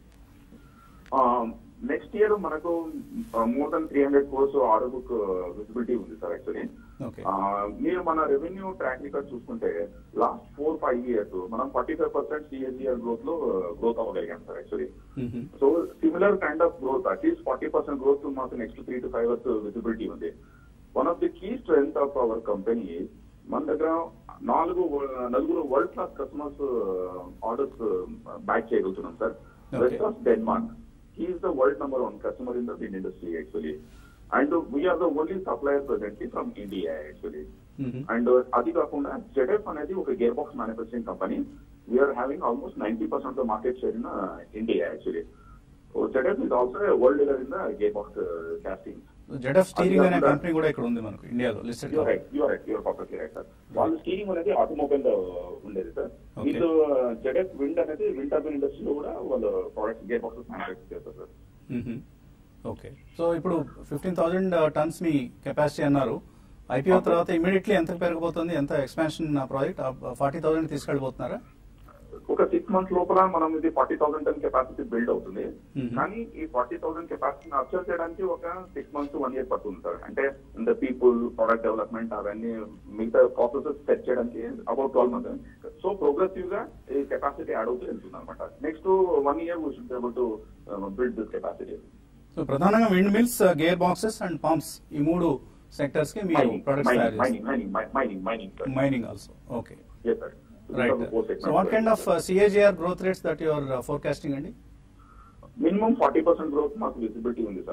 నెక్స్ట్ ఇయర్ మనకు more than 300 crores order book visibility ఉంది సార్ యాక్చువల్లీ. మీరు మన రెవెన్యూ ట్రాక్ రికార్డ్ చూసుకుంటే లాస్ట్ 4-5 years మనం 45% CAGR గ్రోత్ అవ్వగలిగాం sir actually. So similar kind of growth at least 40% growth మాకు నెక్స్ట్ 3 to 5 years విజిబిలిటీ ఉంది. One of the key strength of our company మన దగ్గర 4 world class customers orders back చేయగలుగుతున్నాం sir. Vestas Denmark, he is the world number 1 customer in the wind industry actually, and we are the only supplier presently from India actually. And adi kaakunda ZF anedi oka gearbox manufacturing company. We are having almost 90% of the market share in India actually. So ZF is also a world leader in the gearbox casting. ZF steering అనే కంపెనీ కూడా ఇక్కడ ఉంది మనకు ఇండియాలో listed. You are perfectly right sir. వాళ్ళు స్టీరింగ్ అనేది ఆటోమొబైల్ లో ఉండేది సార్. వీళ్ళు ZF విండ్ అనేది విండ్ టర్బైన్ ఇండస్ట్రీలో కూడా వాళ్ళు ప్రొడక్ట్స్ గేర్ బాక్సెస్ మ్యానుఫ్యాక్చర్ చేస్తారు సార్. ఓకే. సో ఇప్పుడు 15,000 టన్స్ మీ కెపాసిటీ అన్నారు. IPO తర్వాత ఇమీడియట్లీ ఎంత పెరగబోతుంది? ఎంత ఎక్స్పాన్షన్ ప్రాజెక్ట్? 40,000 తీసుకెళ్ళిపోతున్నారా? ఒక 6 months లోపల మనం ఇది 40,000 టన్ కెపాసిటీ బిల్డ్ అవుతుంది. కానీ ఈ 40,000 కెపాసిటీని అబ్జర్వ్ చేయడానికి ఒక 6 months to 1 year పడుతుంది సార్. అంటే ద పీపుల్, ప్రొడక్ట్ డెవలప్మెంట్ అవన్నీ మిగతా ప్రాసెసెస్ సెట్ చేయడానికి అబౌట్ 12 months. సో ప్రోగ్రెసివ్ గా ఈ కెపాసిటీ యాడ్ అవుతూ వెళ్తుంది అనమాట. Next 1 year we should be able to build this capacity. So ప్రధానంగా wind mills, gear boxes and pumps ఈ 3 సెక్టర్స్ కి మీరు ప్రొడక్ట్స్ తయారు చేస్తారు. Mining also. Okay. yes sir. Right. So what kind of CAGR growth rates that you are forecasting, Andy? Minimum 40% growth మాకు విజిబిలిటీ ఉంది sir.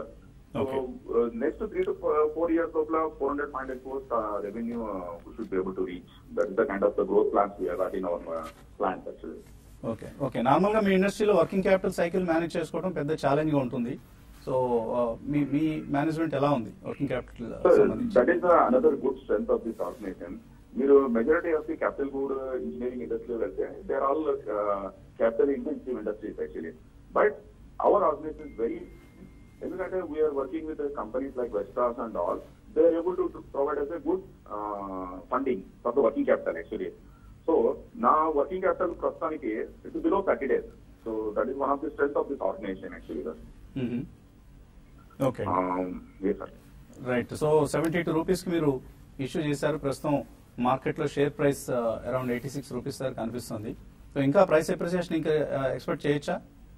So next 3 to 4 years of 400-500 crores revenue we should be able to reach. That is the kind of the growth plans we have got in our plans actually. Okay normal గా మీ ఇండస్ట్రీలో వర్కింగ్ క్యాపిటల్ సైకిల్ మేనేజ్ చేసుకోవడం పెద్ద ఛాలెంజ్ గా ఉంటుంది. సో మీ మేనేజ్మెంట్ ఎలా ఉంది వర్కింగ్ క్యాపిటల్ సంబంధించి? That is another good strength of this organisation. మీరు majority of the capital good engineering industry వెళ్తే they are all capital intensive industries actually. But our organisation is very, ఎందుకంటే we're working with companies like Vestas and all, they are able to provide us a good funding for the working capital actually. So నా వర్కింగ్ క్యాపిటల్ ప్రస్తుతానికి it below 30 days. So that is one of the strength of this organisation actually. Okay right. So 72 rupees కి మీరు ఇష్యూ చేశారు. ప్రస్తుతం మార్కెట్ లో షేర్ ప్రైస్ అరౌండ్ 86 రూపీస్ దాకా కనిపిస్తుంది. సో ఇంకా ప్రైస్ అప్రిసియేషన్ ఇంకా ఎక్స్పెక్ట్ చేయొచ్చా?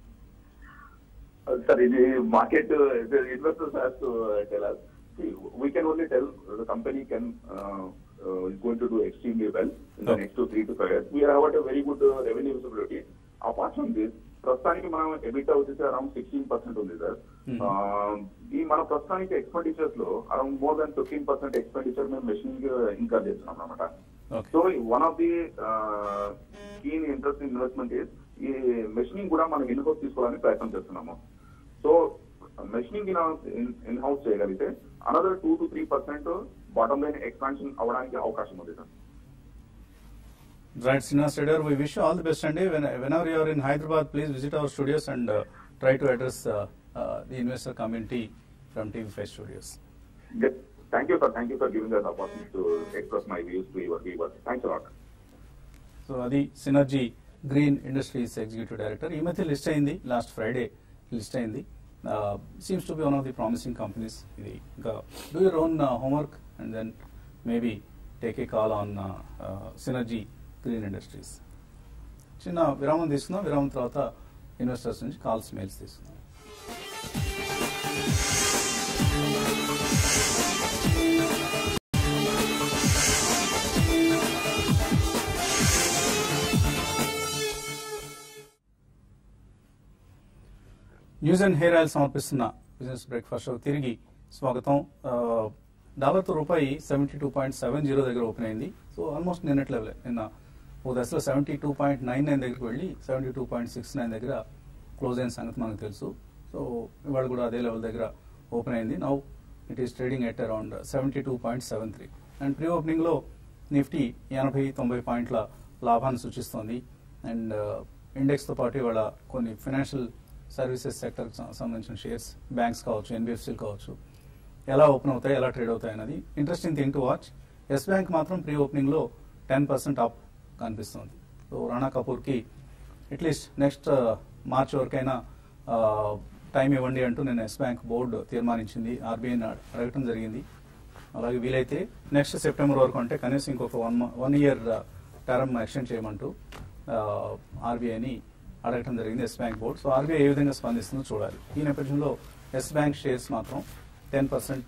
Sir, in the market, the investors have to tell us. See, we can only tell the company is going to do extremely well in the next 3 to 5 years. We have got a very good revenue visibility. Apart from this, ప్రస్తుతానికి మనం ఎబిటా వచ్చేసి అరౌండ్ 16% ఉంది సార్. ఈ మన ప్రస్తుతానికి ఎక్స్పెండిచర్స్ లో అరౌండ్ మోర్ దాన్ 15% ఎక్స్పెండిచర్ మేము మెషినింగ్ ఇన్కర్ చేస్తున్నాం అనమాట. So one of the keen interest investment is ఈ మెషినింగ్ కూడా మనం ఇన్హౌస్ తీసుకోవడానికి ప్రయత్నం చేస్తున్నాము. సో మెషినింగ్ ఇన్ హౌస్ చేయగలిగితే another 2 to 3% bottom line expansion అవడానికి అవకాశం ఉంది sir. Right, Srinivas Reddy, we wish you all the best, and whenever you are in Hyderabad, please visit our studios and try to address the investor community from TV5 Studios. Yes. Thank you, sir. Thank you for giving us the opportunity to express my views to your viewers. Thanks a lot. So, Adi Synergy Green Industries Executive Director. ఈ మధ్య లిస్ట్ అయింది, లాస్ట్ ఫ్రైడే లిస్ట్ అయింది. Seems to be one of the promising companies. ఇది ఇంకా do your own homework and then maybe take a call on Synergy green industries. చిన్న విరామం తీసుకుందాం. విరామం తర్వాత ఇన్వెస్టర్స్ నుంచి కాల్స్, మెయిల్స్ తీసుకుందాం. న్యూస్ అండ్ హెయిర్ ఆయిల్ సమర్పిస్తున్న బిజినెస్ బ్రేక్ఫాస్ట్ షో తిరిగి స్వాగతం. డాలర్తో రూపాయి 72.70 దగ్గర ఓపెన్ అయింది. సో ఆల్మోస్ట్ నిన్నటి లెవెల్, నిన్న ఓ దశలో 72.99 దగ్గరికి వెళ్ళి 72.69 దగ్గర క్లోజ్ అయిన సంగతి మనకు తెలుసు. సో ఇవాళ కూడా అదే లెవెల్ దగ్గర ఓపెన్ అయింది. Now it is trading at around 72.73. And pre opening లో నిఫ్టీ 80-90 పాయింట్ల లాభాన్ని సూచిస్తోంది. అండ్ ఇండెక్స్ తో పాటు ఇవాళ కొన్ని ఫైనాన్షియల్ సర్వీసెస్ సెక్టర్ సంబంధించిన షేర్స్, బ్యాంక్స్ కావచ్చు, ఎన్బిఎఫ్సీలు కావచ్చు, ఎలా ఓపెన్ అవుతాయి, ఎలా ట్రేడ్ అవుతాయి అనేది interesting thing to watch. Yes Bank మాత్రం ప్రీ ఓపెనింగ్ లో 10% అప్ కనిపిస్తుంది. సో రాణా కపూర్ కి అట్లీస్ట్ నెక్స్ట్ మార్చ్ వరకైనా టైం ఇవ్వండి అంటూ నేను ఎస్ బ్యాంక్ బోర్డు తీర్మానించింది. ఆర్బీఐని అడగటం జరిగింది. అలాగే వీలైతే నెక్స్ట్ సెప్టెంబర్ వరకు, అంటే కనీసం ఇంకొక 1 year టర్మ్ ఎక్స్టెండ్ చేయమంటూ ఆర్బీఐని అడగటం జరిగింది Yes Bank board. So RBI ఏ విధంగా స్పందిస్తుందో చూడాలి. ఈ నేపథ్యంలో ఎస్ బ్యాంక్ షేర్స్ మాత్రం 10%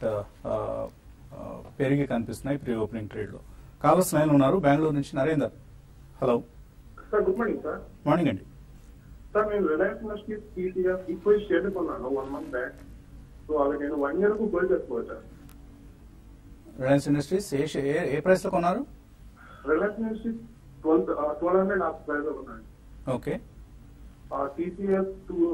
పెరిగి కనిపిస్తున్నాయి ప్రీ ఓపెనింగ్ ట్రేడ్ లో. కాలర్స్ లైన్ ఉన్నారు. బెంగళూరు నుంచి Narender. Hello sir, good morning sir. Morning అండి. సార్, నేను Reliance Industries TCS equal share కొన్నాను 1 month బ్యాక్. సో అవి నేను 1 year కు హోల్డ్ చేసుకోవచ్చా? రిలయన్స్ ఇండస్ట్రీస్ ఏ ప్రైస్ లో కొన్నారు? రిలయన్స్ ఇండస్ట్రీస్ 1200 ఆ ప్రైస్ లో కొన్నాను. ఓకే. టీసీఎస్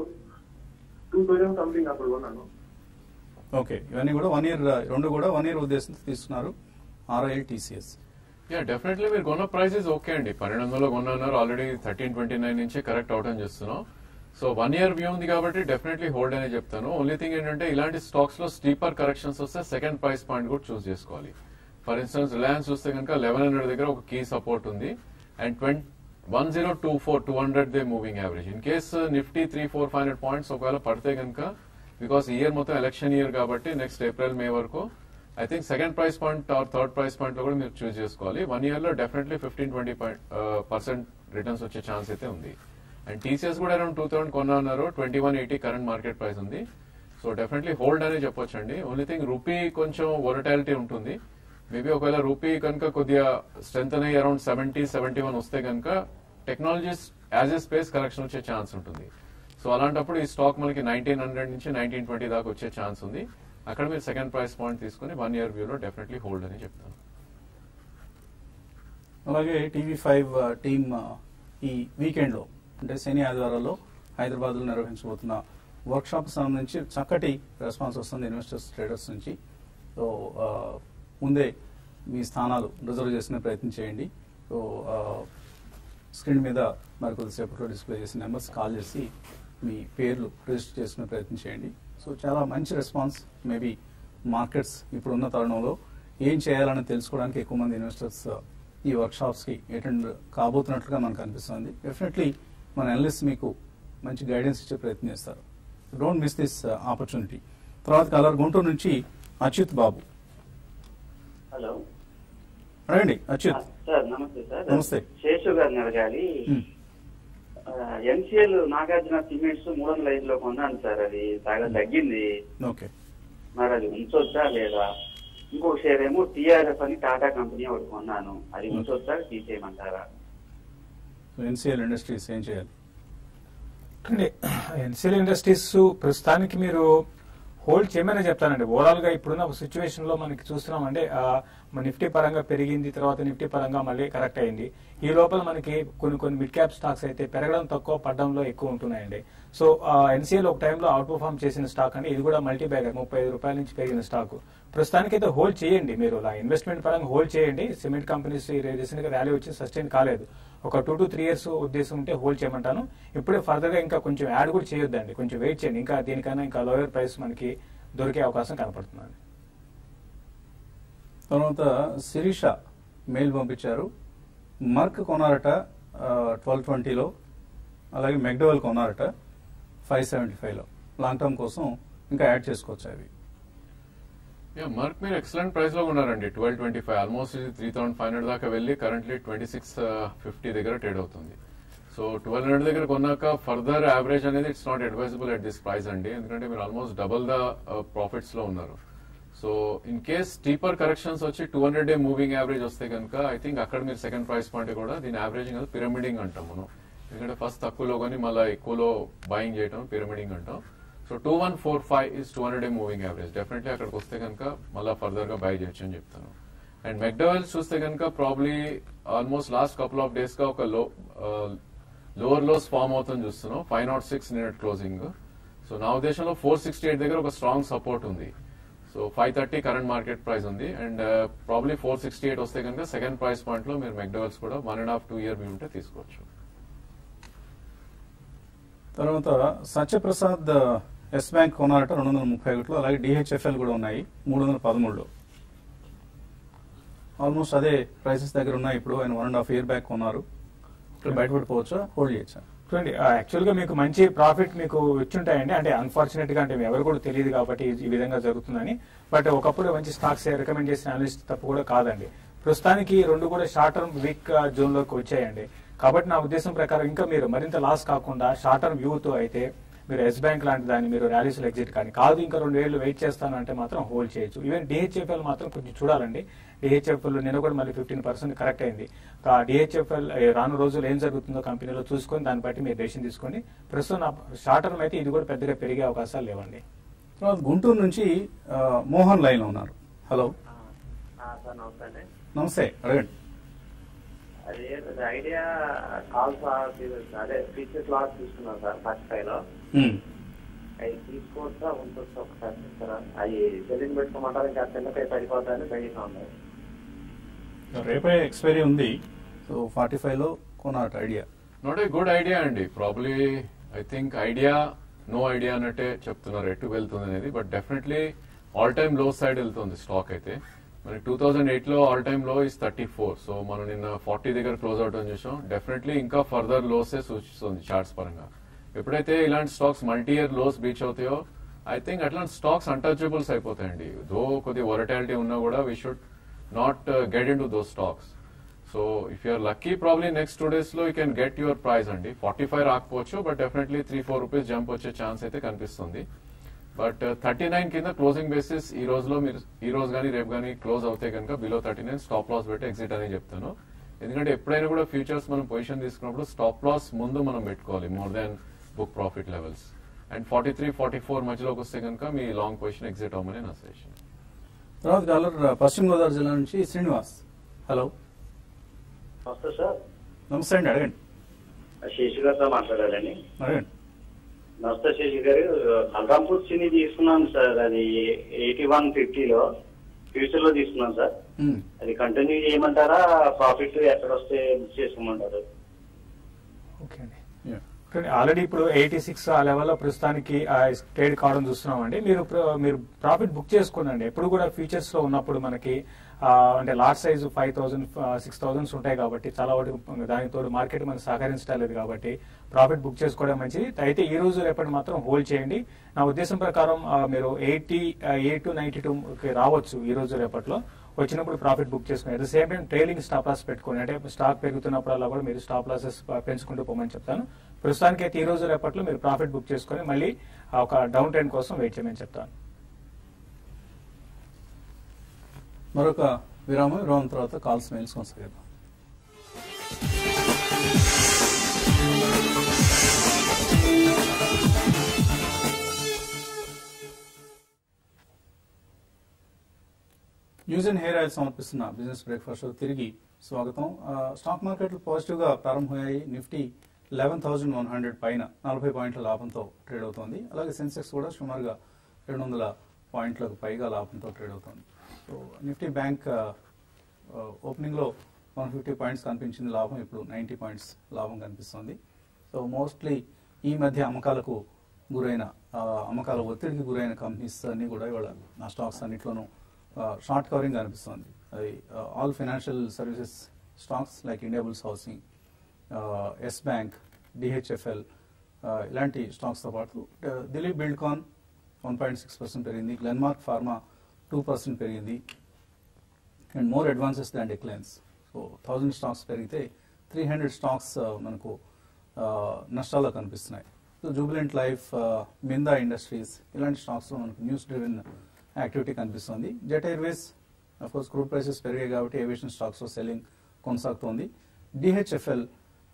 2000 సంథింగ్ అప్పుడు కొన్నాను. ఓకే, ఇవన్నీ కూడా 1 year, రెండు కూడా 1 year ఉద్దేశంతో తీసుకున్నారు. ROL TCS. డెఫినెట్లీ మీరు కొన్న ప్రైసెస్ ఓకే అండి. 1200 కొన్నారు, ఆల్రెడీ 1329 నుంచి కరెక్ట్ అవుట్ అని చేస్తున్నాం. సో 1 year వ్యూ ఉంది కాబట్టి డెఫినెట్లీ హోల్డ్ అనే చెప్తాను. ఓన్లీ థింగ్ ఏంటంటే ఇలాంటి స్టాక్స్ లో స్టీపర్ కరెక్షన్స్ వస్తే సెకండ్ ప్రైస్ పాయింట్ కూడా చూస్ చేసుకోవాలి. ఫర్ ఇన్స్టెన్స్ రిలయన్స్ చూస్తే కనుక 1100 దగ్గర ఒక కీ సపోర్ట్ ఉంది and 1024 200 day moving average. In case Nifty 300-400 points ఒకవేళ పడితే కనుక, బికాస్ ఇయర్ మొత్తం ఎలక్షన్ ఇయర్ కాబట్టి నెక్స్ట్ ఏప్రిల్ మే వరకు I think second price point or third price point లో కూడా మీరు చూస్ చేసుకోవాలి. 1 year లో డెఫినెట్లీ 15-20% రిటర్న్స్ వచ్చే ఛాన్స్ అయితే ఉంది. అండ్ టీసీఎస్ కూడా అరౌండ్ 2000 కొన్నారు, 2180 కరెంట్ మార్కెట్ ప్రైస్ ఉంది. సో డెఫినెట్లీ హోల్డ్ అనే చెప్పొచ్చు అండి. ఓన్లీ థింగ్ రూపీ కొంచెం వొలటాలిటీ ఉంటుంది. మేబీ ఒకవేళ రూపీ కనుక కొద్దిగా స్ట్రెంత్ అయ్యి అరౌండ్ 70-71 వస్తే కనుక technologies as a space correction వచ్చే ఛాన్స్ ఉంటుంది. సో అలాంటప్పుడు ఈ స్టాక్ మనకి 1900 నుంచి 1920 దాకా వచ్చే ఛాన్స్ ఉంది. అక్కడ మీరు సెకండ్ ప్రైస్ పాయింట్ తీసుకుని 1 year వ్యూలో డెఫినెట్లీ హోల్డ్ అని చెప్తాను. అలాగే TV5 టీమ్ ఈ వీకెండ్ లో అంటే శని ఆదివారాల్లో హైదరాబాద్ లో నిర్వహించబోతున్న వర్క్ షాప్ సంబంధించి చక్కటి రెస్పాన్స్ వస్తుంది ఇన్వెస్టర్స్ ట్రేడర్స్ నుంచి. సో ముందే మీ స్థానాలు రిజర్వ్ చేసుకునే ప్రయత్నం చేయండి. సో స్క్రీన్ మీద మరి కొద్దిసేపట్లో డిస్ప్లే చేసిన నెంబర్స్ కాల్ చేసి మీ పేర్లు రిజిస్టర్ చేసుకునే ప్రయత్నం చేయండి. సో చాలా మంచి రెస్పాన్స్. మేబీ మార్కెట్స్ ఇప్పుడున్న తరుణంలో ఏం చేయాలని తెలుసుకోవడానికి ఎక్కువ మంది ఇన్వెస్టర్స్ ఈ వర్క్ షాప్స్కి అటెండ్ కాబోతున్నట్లుగా మనకు అనిపిస్తుంది. డెఫినెట్లీ మన అనలిస్ట్ మీకు మంచి గైడెన్స్ ఇచ్చే ప్రయత్నం చేస్తారు. Don't miss this opportunity. తర్వాత కలర్ గుంటూరు నుంచి అచ్యుత్ బాబు. హలో రండి అచ్యుత్. సార్ నమస్తే సార్. నమస్తే. శేషు గారిని అడగాలి. ఎన్సిఎల్ నాగార్జున సిమెంట్స్ 305 లో కొన్నాను సార్, అది బాగా తగ్గింది. ఓకే, మరి అది ఉంచొచ్చా లేదా? ఇంకో షేర్ ఏమో టిఆర్ఎఫ్ అని టాటా కంపెనీ ఒకటి కొన్నాను, అది ఉంచొచ్చా తీసేయమంటారా? ఎన్సిఎల్ ఇండస్ట్రీస్ ఏం చేయాలి? ఎన్సిఎల్ ఇండస్ట్రీస్ ప్రస్తుతానికి మీరు హోల్డ్ చేయమని చెప్తానండి. ఓవరాల్ గా ఇప్పుడున్న సిచ్యువేషన్ లో మనకి చూస్తున్నామంటే నిఫ్టీ పరంగా పెరిగింది, తర్వాత నిఫ్టీ పరంగా మళ్ళీ కరెక్ట్ అయింది. ఈ లోపల మనకి కొన్ని మిడ్ క్యాప్ స్టాక్స్ అయితే పెరగడం తక్కువ, పడడంలో ఎక్కువ ఉంటున్నాయండి. సో ఎన్సీఎల్ ఒక టైంలో అవుట్ పర్ఫార్మ్ చేసిన స్టాక్ అండి. ఇది కూడా మల్టీ బ్యాగర్ 35 రూపాయల నుంచి పెరిగిన స్టాక్. ప్రస్తుతానికి అయితే హోల్డ్ చేయండి, మీరు ఇన్వెస్ట్మెంట్ పరంగా హోల్డ్ చేయండి. సిమెంట్ కంపెనీస్ రీసెంట్ గా ర్యాలీ వచ్చి సస్టైన్ కాలేదు. ఒక 2 to 3 years ఉద్దేశం ఉంటే హోల్డ్ చేయమంటాను. ఇప్పుడే ఫర్దర్ గా ఇంకా కొంచెం యాడ్ కూడా చేయొద్దండి, కొంచెం వెయిట్ చేయండి. ఇంకా దీనికన్నా ఇంకా లోయర్ ప్రైస్ మనకి దొరికే అవకాశం కనపడుతుంది. తర్వాత శిరీష మెయిల్ పంపించారు. మర్క్ కొన్నారట 1220లో, అలాగే మెక్డోవెల్ కొన్నారట 575లో. లాంగ్ టర్మ్ కోసం ఇంకా యాడ్ చేసుకోవచ్చు అవి. మర్క్ మీరు ఎక్సలెంట్ ప్రైస్ లో ఉన్నారండి. 1225 ఆల్మోస్ట్ 3500 దాకా వెళ్ళి కరెంట్లీ 2650 దగ్గర ట్రేడ్ అవుతుంది. సో 1200 దగ్గర కొన్నాక ఫర్దర్ యావరేజ్ అనేది it's not advisable at this price అండి, ఎందుకంటే మీరు ఆల్మోస్ట్ డబుల్ ద ప్రాఫిట్స్ లో ఉన్నారు. So in case steeper corrections వచ్చి 200-day మూవింగ్ యావరేజ్ వస్తే కనుక ఐ థింక్ అక్కడ మీరు సెకండ్ ప్రైస్ పాయింట్ కూడా దీని యావరేజింగ్ అది పిరమిడింగ్ అంటాం మనం. ఎందుకంటే ఫస్ట్ తక్కువలో కొని మళ్ళీ ఎక్కువలో బయింగ్ చేయడం పిరమిడింగ్ అంటాం. So 2145 is 200-day moving average. Definitely అక్కడికి వస్తే కనుక మళ్ళీ ఫర్దర్ గా బై చేయొచ్చు అని చెప్తాను. అండ్ మెక్డోవెల్స్ చూస్తే కనుక probably almost last couple of days గా ఒక లోవర్ లోస్ ఫామ్ అవుతుంది చూస్తున్నాం. 506 నిన్నటి క్లోజింగ్. సో నా ఉద్దేశంలో 468 దగ్గర ఒక స్ట్రాంగ్ సపోర్ట్ ఉంది. సో 530 కరెంట్ మార్కెట్ ప్రైస్ ఉంది. అండ్ ప్రాబ్లీ 468 వస్తే కనుక సెకండ్ ప్రైస్ పాయింట్ లో మీరు మెక్డోవెల్స్ కూడా 1.5-2 year వ్యూ ఉంటే తీసుకోవచ్చు. తర్వాత సత్యప్రసాద్ ఎస్ బ్యాంక్ కొన్నారట 231లో, అలాగే డిహెచ్ఎఫ్ఎల్ కూడా ఉన్నాయి 313లో. ఆల్మోస్ట్ అదే ప్రైసెస్ దగ్గర ఉన్నాయి. ఇప్పుడు ఆయన 1.5 year బ్యాక్ కొన్నారు. ఇక్కడ బయటపడిపోవచ్చా, హోల్డ్ చేయొచ్చా? చూడండి, యాక్చువల్ గా మీకు మంచి ప్రాఫిట్ మీకు వచ్చుంటాయండి. అంటే అన్ఫార్చునేట్ గా అంటే ఎవరు కూడా తెలియదు కాబట్టి ఈ విధంగా జరుగుతుందని. బట్ ఒకప్పుడు మంచి స్టాక్స్ రికమెండ్ చేసిన అనలిస్ట్ తప్పు కూడా కాదండి. ప్రస్తుతానికి రెండు కూడా షార్ట్ టర్మ్ వీక్ జోన్ లోకి వచ్చాయండి. కాబట్టి నా ఉద్దేశం ప్రకారం ఇంకా మీరు మరింత లాస్ కాకుండా షార్ట్ టర్మ్ వ్యూతో అయితే మీరు ఎస్ బ్యాంక్ లాంటి దాన్ని మీరు ర్యాలీస్ లో ఎగ్జిట్ కానీ కాదు, ఇంకా 2 ఏళ్లు వెయిట్ చేస్తాను అంటే మాత్రం హోల్డ్ చేయొచ్చు. ఈవెన్ డిహెచ్ఎఫ్ఎల్ మాత్రం కొంచెం చూడాలండి. డిహెచ్ఎఫ్ఎల్ నేను కూడా మళ్ళీ 15% కరెక్ట్ అయింది. డిహెచ్ఎఫ్ఎల్ రాను రోజులు ఏం జరుగుతుందో కంపెనీలో చూసుకొని దాన్ని బట్టి మీరు డెసిషన్ తీసుకోండి. ప్రస్తుతం షార్ట్ టర్మ్ అయితే ఇది కూడా పెద్దగా పెరిగే అవకాశాలు లేవండి. గుంటూరు నుంచి మోహన్ లైన్ లో ఉన్నారు. హలో, నమస్తే, అడగండి. అదే ఐడియా కాల్స్ అదే ఫీచర్స్ లాస్ తీసుకున్నాను సార్ 45లో. అవి తీసుకోవచ్చా ఉంచొచ్చా ఒకసారి చెప్తారా? అవి సెల్లింగ్ పెట్టుకోమంటారు, ఇంకా చిన్నపై పడిపోతాయని భయంగా ఉన్నాయి. రేపే ఎక్స్పైరీ ఉంది. సో 45లో కొన్నారట. Idea not a good idea అండి. Probably I think Idea no idea అన్నట్టే చెప్తున్నారు ఎటు వెళ్తుంది అనేది. But definitely all time low side వెళ్తుంది స్టాక్ అయితే. మనకి 2008లో all time low is 34. So మనం నిన్న 40 దగ్గర క్లోజ్ అవుట్ అని చూసాం. డెఫినెట్లీ ఇంకా ఫర్దర్ లోసే సూచిస్తుంది చార్ట్స్ పరంగా. ఎప్పుడైతే ఇలాంటి stocks multi year lows breach అవుతాయో ఐ థింక్ అట్లాంటి స్టాక్స్ అన్టచబుల్స్ అయిపోతాయండి. దో కొద్దిగా వొలటాలిటీ ఉన్నా కూడా we should not get into those stocks. So if you're lucky probably next 2 days లో you can get your price అండి. 45 రాకపోవచ్చు, బట్ డెఫినెట్లీ 3-4 రూపీస్ జంప్ వచ్చే ఛాన్స్ అయితే కనిపిస్తుంది. బట్ 39 కింద క్లోజింగ్ బేసిస్ ఈ రోజులో మీరు ఈ రోజు కానీ రేపు కానీ క్లోజ్ అవుతే కనుక బిలో 39 స్టాప్ లాస్ పెట్టి ఎగ్జిట్ అని చెప్తాను. ఎందుకంటే ఎప్పుడైనా కూడా ఫ్యూచర్స్ మనం పొజిషన్ తీసుకున్నప్పుడు స్టాప్ లాస్ ముందు మనం పెట్టుకోవాలి more than book profit levels. And 43-44 మధ్యలోకి వస్తే కనుక మీ లాంగ్ పొజిషన్ ఎగ్జిట్ అవ్వమని నా సజెషన్. తర్వాత కాలర్ పశ్చిమ గోదావరి జిల్లా నుంచి శ్రీనివాస్. హలో. నమస్తే సార్. నమస్తే అండి, అడగండి. శేషు గారితో మాట్లాడాలని. అడగండి. నమస్తే శేషు గారు. బలరాంపూర్ చిన్ని తీసుకున్నాను సార్, అది 8150లో ఫ్యూచర్ లో తీసుకున్నాను సార్. అది కంటిన్యూ చేయమంటారా, ప్రాఫిట్ ఎక్కడ వస్తే బుక్ చేసుకోమంటారు? ఓకే అండి, ఆల్రెడీ ఇప్పుడు 86 ఆ లెవెల్లో ప్రస్తుతానికి ట్రేడ్ కావడం చూస్తున్నాం అండి. మీరు ప్రాఫిట్ బుక్ చేసుకోండి. ఎప్పుడు కూడా ఫ్యూచర్స్ లో ఉన్నప్పుడు మనకి అంటే లాట్ సైజు 5000 6000 ఉంటాయి కాబట్టి చాలా వాటి దానితో మార్కెట్ మనకు సహకరించలేదు కాబట్టి ప్రాఫిట్ బుక్ చేసుకోవడం మంచిది. అయితే ఈ రోజు రేపటి మాత్రం హోల్డ్ చేయండి. నా ఉద్దేశం ప్రకారం మీరు 88 to 92 రావచ్చు ఈ రోజు రేపట్లో. వచ్చినప్పుడు ప్రాఫిట్ బుక్ చేసుకుని at the same time trailing stop loss పెట్టుకోండి. అంటే స్టాక్ పెరుగుతున్నప్పుడల్లా కూడా మీరు స్టాప్ లాసెస్ పెంచుకుంటూ పోమని చెప్తాను. ప్రస్తుతానికి అయితే ఈ రోజు రేపట్లో మీరు ప్రాఫిట్ బుక్ చేసుకుని మళ్ళీ ఒక డౌన్ ట్రెండ్ కోసం వెయిట్ చేయమని చెప్తాను. మరొక విరామం తర్వాత కాల్స్ మెయిల్స్ కొనసాగిద్దాం. న్యూస్ అండ్ హెయిర్ ఆయిల్ సమర్పిస్తున్న బిజినెస్ బ్రేక్ఫాస్ట్ తిరిగి స్వాగతం. స్టాక్ మార్కెట్లు పాజిటివ్ గా ప్రారంభమయ్యాయి. నిఫ్టీ 11,100 పైన 40 పాయింట్ల లాభంతో ట్రేడ్ అవుతోంది. అలాగే సెన్సెక్స్ కూడా సుమారుగా 200 పాయింట్లకు పైగా లాభంతో ట్రేడ్ అవుతోంది. సో నిఫ్టీ బ్యాంక్ ఓపెనింగ్ లో 150 పాయింట్స్ కనిపించింది లాభం, ఇప్పుడు 90 పాయింట్స్ లాభం కనిపిస్తుంది. సో మోస్ట్లీ ఈ మధ్య అమ్మకాలకు గురైన అమ్మకాల ఒత్తిడికి గురైన కంపెనీస్ అన్ని కూడా ఇవాళ నా స్టాక్స్ అన్నిట్లోనూ షార్ట్ కవరింగ్ కనిపిస్తుంది. అది all financial services stocks like Indiabulls housing, Yes Bank, DHFL ఇలాంటి స్టాక్స్తో పాటు దిలీప్ బిల్డ్కాన్ 1.6% పెరిగింది, గ్లెన్మార్క్ ఫార్మా 2% పెరిగింది. And more advances than declines. So 1000 stocks పెరిగితే 300 స్టాక్స్ మనకు నష్టాల్లో కనిపిస్తున్నాయి. So Jubilant life, Minda industries ఇలాంటి స్టాక్స్లో మనకు న్యూస్ డ్రివెన్ యాక్టివిటీ కనిపిస్తుంది. Jet Airways of course crude prices పెరిగాయి కాబట్టి ఏవియేషన్ స్టాక్స్లో సెల్లింగ్ కొనసాగుతోంది. డిహెచ్ఎఫ్ఎల్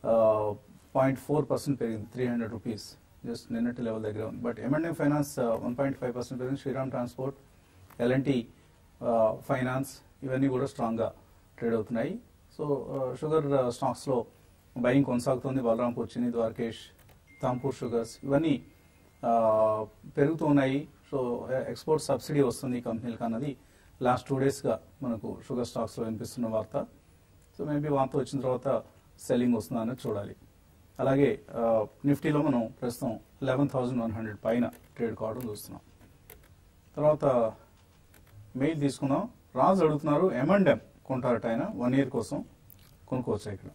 0.4% పెరిగింది, 300 రూపీస్ జస్ట్ నిన్నటి లెవెల్ దగ్గర ఉంది. బట్ M&M ఫైనాన్స్ 1.5% పెరిగింది. శ్రీరామ్ ట్రాన్స్పోర్ట్, L&T ఫైనాన్స్ ఇవన్నీ కూడా స్ట్రాంగ్గా ట్రేడ్ అవుతున్నాయి. సో షుగర్ స్టాక్స్లో బయింగ్ కొనసాగుతుంది. బలరాంపూర్ చిన్ని, ద్వారకేష్, తాంపూర్ షుగర్స్ ఇవన్నీ పెరుగుతున్నాయి. సో ఎక్స్పోర్ట్ సబ్సిడీ వస్తుంది ఈ కంపెనీలకు అన్నది లాస్ట్ 2 డేస్గా మనకు షుగర్ స్టాక్స్లో వినిపిస్తున్న వార్త. సో మేబీ వార్త వచ్చిన తర్వాత సెల్లింగ్ వస్తుందా అనేది చూడాలి. అలాగే నిఫ్టీలో మనం ప్రస్తుతం 11,100 పైన ట్రేడ్ కావడం చూస్తున్నాం. తర్వాత మెయిల్ తీసుకుందాం. రాజు అడుగుతున్నారు, M&M కొంటారట ఆయన 1 year కోసం, కొనుక్కోవచ్చా ఇక్కడ?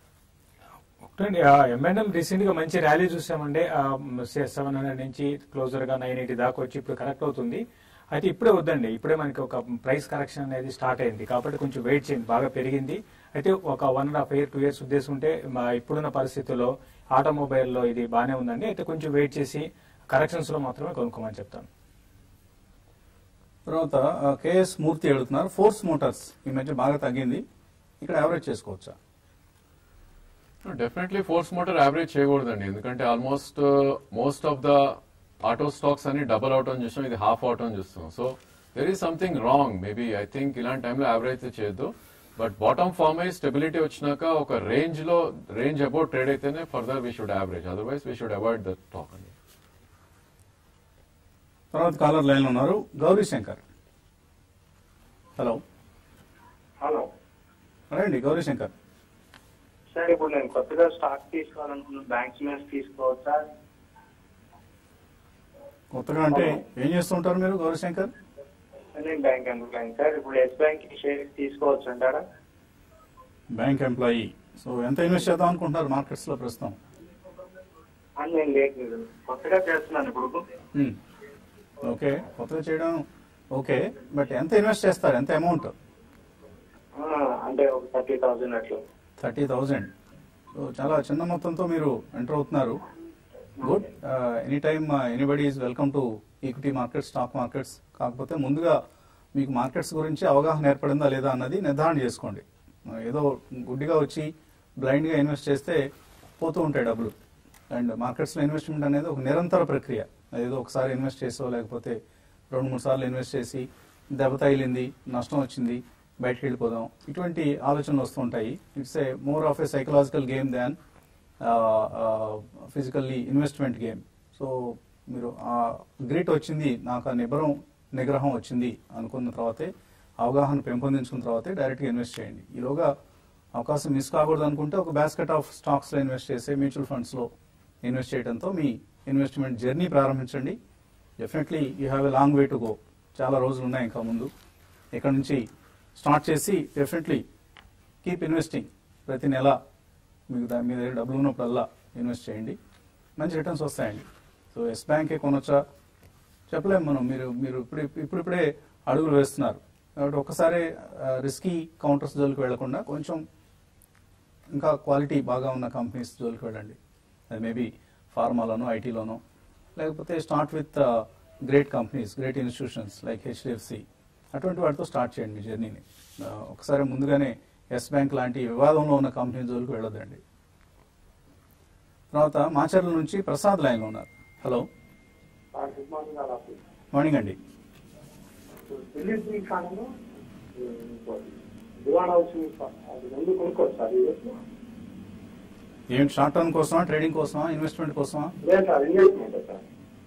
M&M రీసెంట్ గా మంచి ర్యాలీ చూసామండి. 700 నుంచి క్లోజర్ గా 980 దాకా వచ్చి ఇప్పుడు కరెక్ట్ అవుతుంది. అయితే ఇప్పుడే వద్దండి, ఇప్పుడే మనకి ఒక ప్రైస్ కరెక్షన్ అనేది స్టార్ట్ అయింది కాబట్టి కొంచెం వెయిట్ చేయండి. బాగా పెరిగింది. అయితే ఒక 1.5 year 2 years ఉద్దేశం ఉంటే ఇప్పుడున్న పరిస్థితుల్లో ఆటోమొబైల్లో ఇది బాగానే ఉందండి. అయితే కొంచెం వెయిట్ చేసి కరెక్షన్స్ లో మాత్రమే కొనుక్కోమని చెప్తాను. తర్వాత కేఎస్ మూర్తి అడుగుతున్నారు, ఫోర్స్ మోటార్స్ ఈ మధ్య బాగా తగ్గింది, ఇక్కడ యావరేజ్ చేసుకోవచ్చా? డెఫినెట్లీ ఫోర్స్ మోటార్ యావరేజ్ చేయకూడదండి. ఎందుకంటే almost most of the auto stocks అన్ని డబుల్ అవుట్ అని చూస్తాం, ఇది హాఫ్ అవుట్ అని చూస్తాం. So there is something wrong. Maybe I think ఇలాంటి టైంలో యావరేజ్ చేయొద్దు. బట్ బాటమ్ ఫార్మ్ అయ్యి స్టెబిలిటీ వచ్చినాక ఒక రేంజ్ అబౌట్ ట్రేడ్ అయితేనే further we should average, otherwise we should avoid that stock అండి. తర్వాత కాలర్ లైన్ లో ఉన్నారు, గౌరీ శంకర్. హలో. హలో రండి గౌరీ శంకర్. సార్ ఇప్పుడు నేను కొత్తగా స్టాక్ తీసుకోవాలనుకున్నాను, బ్యాంక్స్ మీద తీసుకోవచ్చా? కొత్తగా అంటే ఏం చేస్తుంటారు మీరు గౌరీ శంకర్? నేను బ్యాంక్ ఎంప్లాయీ సార్. ఇప్పుడు ఎస్ బ్యాంక్ షేర్ తీసుకోవచ్చు అంటారా? Bank employee. సో ఎంత ఇన్వెస్ట్ చేద్దాం అనుకుంటున్నారు మార్కెట్స్ లో ప్రస్తుతం? అని నేను లేదు, కొత్తగా చేస్తున్నాను ఇప్పుడు. ఓకే, కొత్తగా చేయడం ఓకే, బట్ ఎంత ఇన్వెస్ట్ చేస్తారు, ఎంత అమౌంట్? అంటే ఒక 30,000 అట్లా. 30,000. సో చాలా చిన్న మొత్తంతో మీరు ఎంటర్ అవుతున్నారు. Good. Any time anybody is welcome to equity markets, stock markets. కాకపోతే ముందుగా మీకు మార్కెట్స్ గురించి అవగాహన ఏర్పడిందా లేదా అన్నది నిర్ధారణ చేసుకోండి. ఏదో గుడ్డిగా వచ్చి బ్లైండ్గా ఇన్వెస్ట్ చేస్తే పోతూ ఉంటాయి డబ్బులు. అండ్ మార్కెట్స్లో ఇన్వెస్ట్మెంట్ అనేది ఒక నిరంతర ప్రక్రియ. ఏదో ఒకసారి ఇన్వెస్ట్ చేసో లేకపోతే 2-3 సార్లు ఇన్వెస్ట్ చేసి దెబ్బ తగిలింది, నష్టం వచ్చింది, బయటకు వెళ్ళిపోదాం, ఇటువంటి ఆలోచనలు వస్తూ ఉంటాయి. It's a more of a psychological game than physically investment game. So మీరు ఆ గ్రిట్ వచ్చింది, నాకు ఆ నిగ్రహం వచ్చింది అనుకున్న తర్వాతే, అవగాహన పెంపొందించుకున్న తర్వాతే డైరెక్ట్గా ఇన్వెస్ట్ చేయండి. ఈలోగా అవకాశం మిస్ కాకూడదు అనుకుంటే ఒక బాస్కెట్ ఆఫ్ స్టాక్స్లో ఇన్వెస్ట్ చేసి మ్యూచువల్ ఫండ్స్లో ఇన్వెస్ట్ చేయడంతో మీ ఇన్వెస్ట్మెంట్ జర్నీ ప్రారంభించండి. Definitely you have a long way to go. చాలా రోజులు ఉన్నాయి ఇంకా ముందు. ఇక్కడ నుంచి స్టార్ట్ చేసి డెఫినెట్లీ కీప్ ఇన్వెస్టింగ్. ప్రతి నెల మీకు మీ దగ్గర డబ్బులు ఉన్నప్పుడల్లా ఇన్వెస్ట్ చేయండి, మంచి రిటర్న్స్ వస్తాయండి. సో ఎస్ బ్యాంకే కొనొచ్చా చెప్పలేము మనం. మీరు ఇప్పుడిప్పుడే అడుగులు వేస్తున్నారు కాబట్టి ఒక్కసారి రిస్కీ కౌంటర్స్ జోలికి వెళ్లకుండా కొంచెం ఇంకా క్వాలిటీ బాగా ఉన్న కంపెనీస్ జోలికి వెళ్ళండి. అది మేబీ ఫార్మాలోనో ఐటీలోనో, లేకపోతే start with great companies, great institutions like HDFC, అటువంటి వాటితో స్టార్ట్ చేయండి మీ జర్నీని. ఒకసారి ముందుగానే ఎస్ బ్యాంక్ లాంటి వివాదంలో ఉన్న కంపెనీ జోలికి వెళ్ళొద్దండి. తర్వాత మాచర్ల నుంచి ప్రసాద్ లైన్లో ఉన్నారు. హలో, గుడ్ మార్నింగ్ అలా. మార్నింగ్ అండి. ఢిల్లీ ఫండ్ దివాన్ హౌసింగ్ అది రెండు కొనుక్కోవచ్చు సార్ ఈ రోజు. ఏంటి, షార్ట్ టర్మ్ కోసమా, ట్రేడింగ్ కోసమా, ఇన్వెస్ట్మెంట్ కోసమా? లేదు సార్, ఇన్వెస్ట్మెంట్ సార్.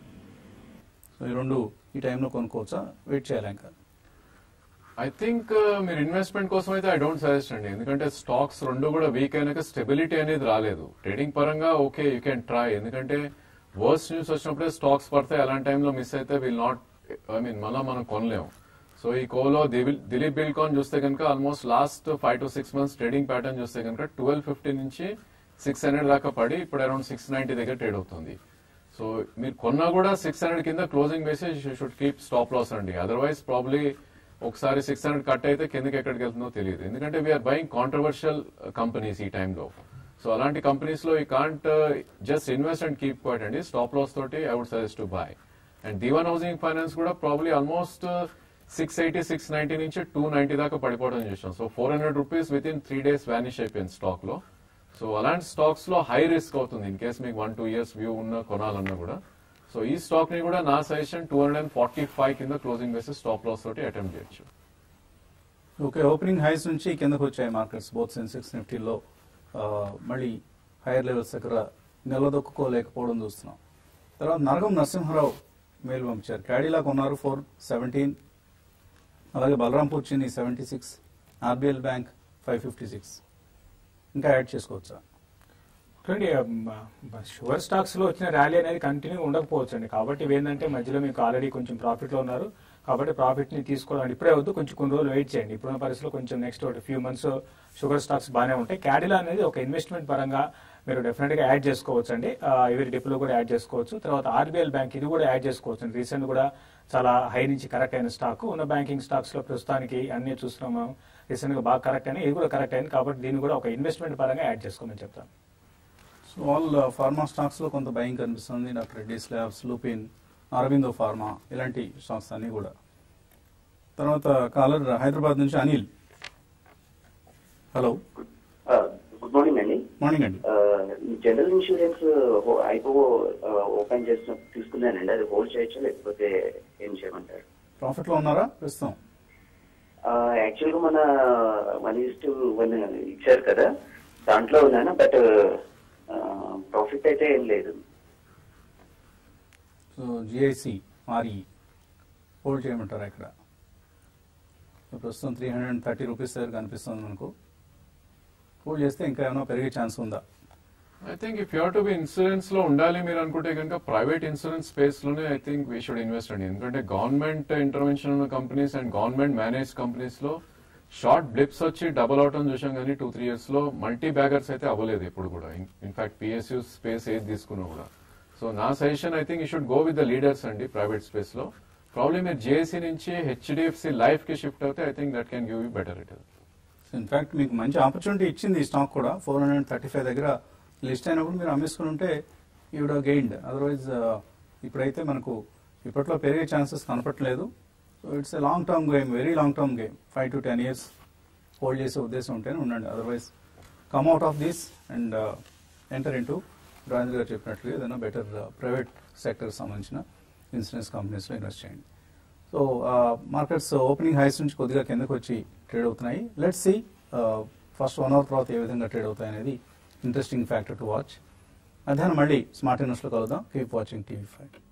సో ఈ రెండు ఈ టైంలో కొనుక్కోవచ్చా, వెయిట్ చేయాలి ఇంకా? ఐ థింక్ మీరు ఇన్వెస్ట్మెంట్ కోసం అయితే ఐ డోంట్ సజెస్ట్ అండి. ఎందుకంటే స్టాక్స్ రెండు కూడా వీక్ అయినాక స్టెబిలిటీ అనేది రాలేదు. ట్రేడింగ్ పరంగా ఓకే, యూ కెన్ ట్రై. ఎందుకంటే వర్స్ట్ న్యూస్ వచ్చినప్పుడే స్టాక్స్ పడతాయి. అలాంటి టైంలో మిస్ అయితే విల్ నాట్, మళ్ళీ మనం కొనలేము. సో ఈ కోలో దిలీప్ బిల్కాన్ చూస్తే కనుక almost last 5 to 6 months trading pattern చూస్తే కనుక 1250 నుంచి 600 దాకా పడి ఇప్పుడు అరౌండ్ 690 దగ్గర ట్రేడ్ అవుతుంది. సో మీరు కొన్నా కూడా 600 కింద క్లోజింగ్ వేసి షుడ్ కీప్ స్టాప్ లాస్ అండి. అదర్వైజ్ ప్రాబ్లీ ఒకసారి 600 కట్ అయితే కిందకి ఎక్కడికి వెళ్తుందో తెలియదు. ఎందుకంటే వీఆర్ బయింగ్ కాంట్రవర్షియల్ కంపెనీస్ ఈ టైంలో. సో అలాంటి కంపెనీస్ లో you can't just invest and keep quiet అండి. స్టాప్ లాస్ తోటి I would suggest to buy. And Dewan housing finance కూడా ప్రాబ్లీ ఆల్మోస్ట్ 680, 690 నుంచి 290 దాకా పడిపోవడం చూసాం. So 400 rupees within 3 days vanish అయిపోయింది స్టాక్ లో. సో అలాంటి స్టాక్స్ లో హై రిస్క్ అవుతుంది ఇన్ కేస్ మీకు 1-2 years వ్యూ ఉన్న కొనాలన్నా కూడా. సో ఈ స్టాక్ ని కూడా నా సజెషన్ 245 కింద క్లోజింగ్ బేసిస్ స్టాప్ లాస్ తోటి అటెంప్ట్ చేయొచ్చు. ఓకే, ఓపెనింగ్ హైస్ నుంచి కిందకు వచ్చాయి మార్కెట్స్ బోత్ సెన్సెక్స్ నిఫ్టీలో. మళ్ళీ హైయర్ లెవెల్స్ దగ్గర నిలదొక్కుకోలేకపోవడం చూస్తున్నాం. తర్వాత నరగం నరసింహారావు మెయిల్ పంపించారు. క్యాడీలా కొన్నారు 417, అలాగే బలరాంపూర్ చిన్ని 76, ఆర్బిఎల్ బ్యాంక్ 556. ఇంకా యాడ్ చేసుకోవచ్చా? చూడండి, షుగర్ స్టాక్స్ లో వచ్చిన ర్యాలీ అనేది కంటిన్యూ ఉండకపోవచ్చు అండి. కాబట్టి ఇవేంటంటే మధ్యలో మీకు ఆల్రెడీ కొంచెం ప్రాఫిట్ లో ఉన్నారు కాబట్టి ప్రాఫిట్ ని తీసుకోవాలండి. ఇప్పుడే వద్దు, కొంచెం కొన్ని రోజులు వెయిట్ చేయండి. ఇప్పుడున్న పరిస్థితిలో కొంచెం next few months sugar stocks బాగానే ఉంటాయి. క్యాడిలా అనేది ఒక ఇన్వెస్ట్మెంట్ పరంగా మీరు డెఫినెట్ గా యాడ్ చేసుకోవచ్చు అండి. ఎవరి డిప్లో కూడా యాడ్ చేసుకోవచ్చు. తర్వాత ఆర్బిఎల్ బ్యాంక్ ఇది కూడా యాడ్ చేసుకోవచ్చు అండి. రీసెంట్ కూడా చాలా హై నుంచి కరెక్ట్ అయిన స్టాక్. ఉన్న బ్యాంకింగ్ స్టాక్స్ లో ప్రస్తుతానికి అన్ని చూస్తున్నాము రీసెంట్ గా బాగా కరెక్ట్ అయినా, ఇది కూడా కరెక్ట్ అయింది కాబట్టి దీన్ని కూడా ఒక ఇన్వెస్ట్మెంట్ పరంగా యాడ్ చేసుకోమని చెప్తాను. సో ఆల్ ఫార్మా స్టాక్స్ లో కొంత బయింగ్ కనిపిస్తుంది. Doctor Reddy's labs, Lupin, Aurobindo pharma ఇలాంటి స్టాక్స్ అన్ని కూడా. తర్వాత కాలర్ హైదరాబాద్ నుంచి అనిల్. హలో, గుడ్ మార్నింగ్ అండి. మార్నింగ్ అండి. జనరల్ ఇన్సూరెన్స్ ఐపో ఓపెన్ చేసిన తీసుకున్నానండి. అది హోల్డ్ చేయొచ్చా లేకపోతే ఏం చేయమంటారు? ప్రాఫిట్ లో ఉన్నారా ప్రస్తుతం? యాక్చువల్ గా మన 1:1 ఇచ్చారు కదా, దాంట్లో ఉన్నాను. బట్ ప్రాఫిట్ అయితే ఏం లేదు. సో జిఐసి ఆర్ఈ హోల్డ్ చేయమంటారా? ఇక్కడ ప్రస్తుతం 330 రూపీస్ దగ్గర కనిపిస్తుంది మనకు. హోల్డ్ చేస్తే ఇంకా ఏమైనా పెరిగే ఛాన్స్ ఉందా? I think if you to be insurance లో ఉండాలి మీరు అనుకుంటే కనుక ప్రైవేట్ ఇన్సూరెన్స్ స్పేస్ లోనే I think we should invest అండి. ఎందుకంటే గవర్నమెంట్ ఇంటర్వెన్షన్ ఉన్న companies and government manage companies లో షార్ట్ బ్లిప్స్ వచ్చి డబుల్ అవటం చూసాం కానీ 2-3 years లో మల్టీ బ్యాగర్స్ అయితే అవ్వలేదు ఎప్పుడు కూడా. ఇన్ఫాక్ట్ పిఎస్యూ స్పేస్ ఏది తీసుకున్నా కూడా. సో నా suggestion I think you should go with the leaders అండి ప్రైవేట్ స్పేస్ లో. ప్రాబ్లీ మీరు జేఏసీ నుంచి హెచ్డిఎఫ్సి లైఫ్ కి షిఫ్ట్ అవుతే I think that can give you better return. In fact మీకు మంచి ఆపర్చునిటీ ఇచ్చింది ఈ స్టాక్ కూడా. 435 దగ్గర లిస్ట్ అయినప్పుడు మీరు అమ్మేసుకుని ఉంటే you would have gained. Otherwise ఇప్పుడైతే మనకు ఇప్పట్లో పెరిగే ఛాన్సెస్ కనపట్లేదు. So it's a long term game, very long term game. 5 to 10 years hold చేసే ఉద్దేశం ఉంటేనే ఉండండి. Otherwise come out of this and enter into Rajendra garu చెప్పినట్లుగా ఏదైనా బెటర్ ప్రైవేట్ సెక్టర్ సంబంధించిన ఇన్సూరెన్స్ కంపెనీస్లో ఇన్వెస్ట్ చేయండి. సో మార్కెట్స్ ఓపెనింగ్ హైస్ నుంచి కొద్దిగా కిందకు వచ్చి ట్రేడ్ అవుతున్నాయి. లెట్స్ సీ ఫస్ట్ 1 అవర్ తర్వాత ఏ విధంగా ట్రేడ్ అవుతాయి అనేది ఇంట్రెస్టింగ్ ఫ్యాక్టర్ టు వాచ్. మధ్యాహ్నం మళ్ళీ స్మార్ట్ ఇన్వెస్ట్లో కలుద్దాం. Keep watching TV5.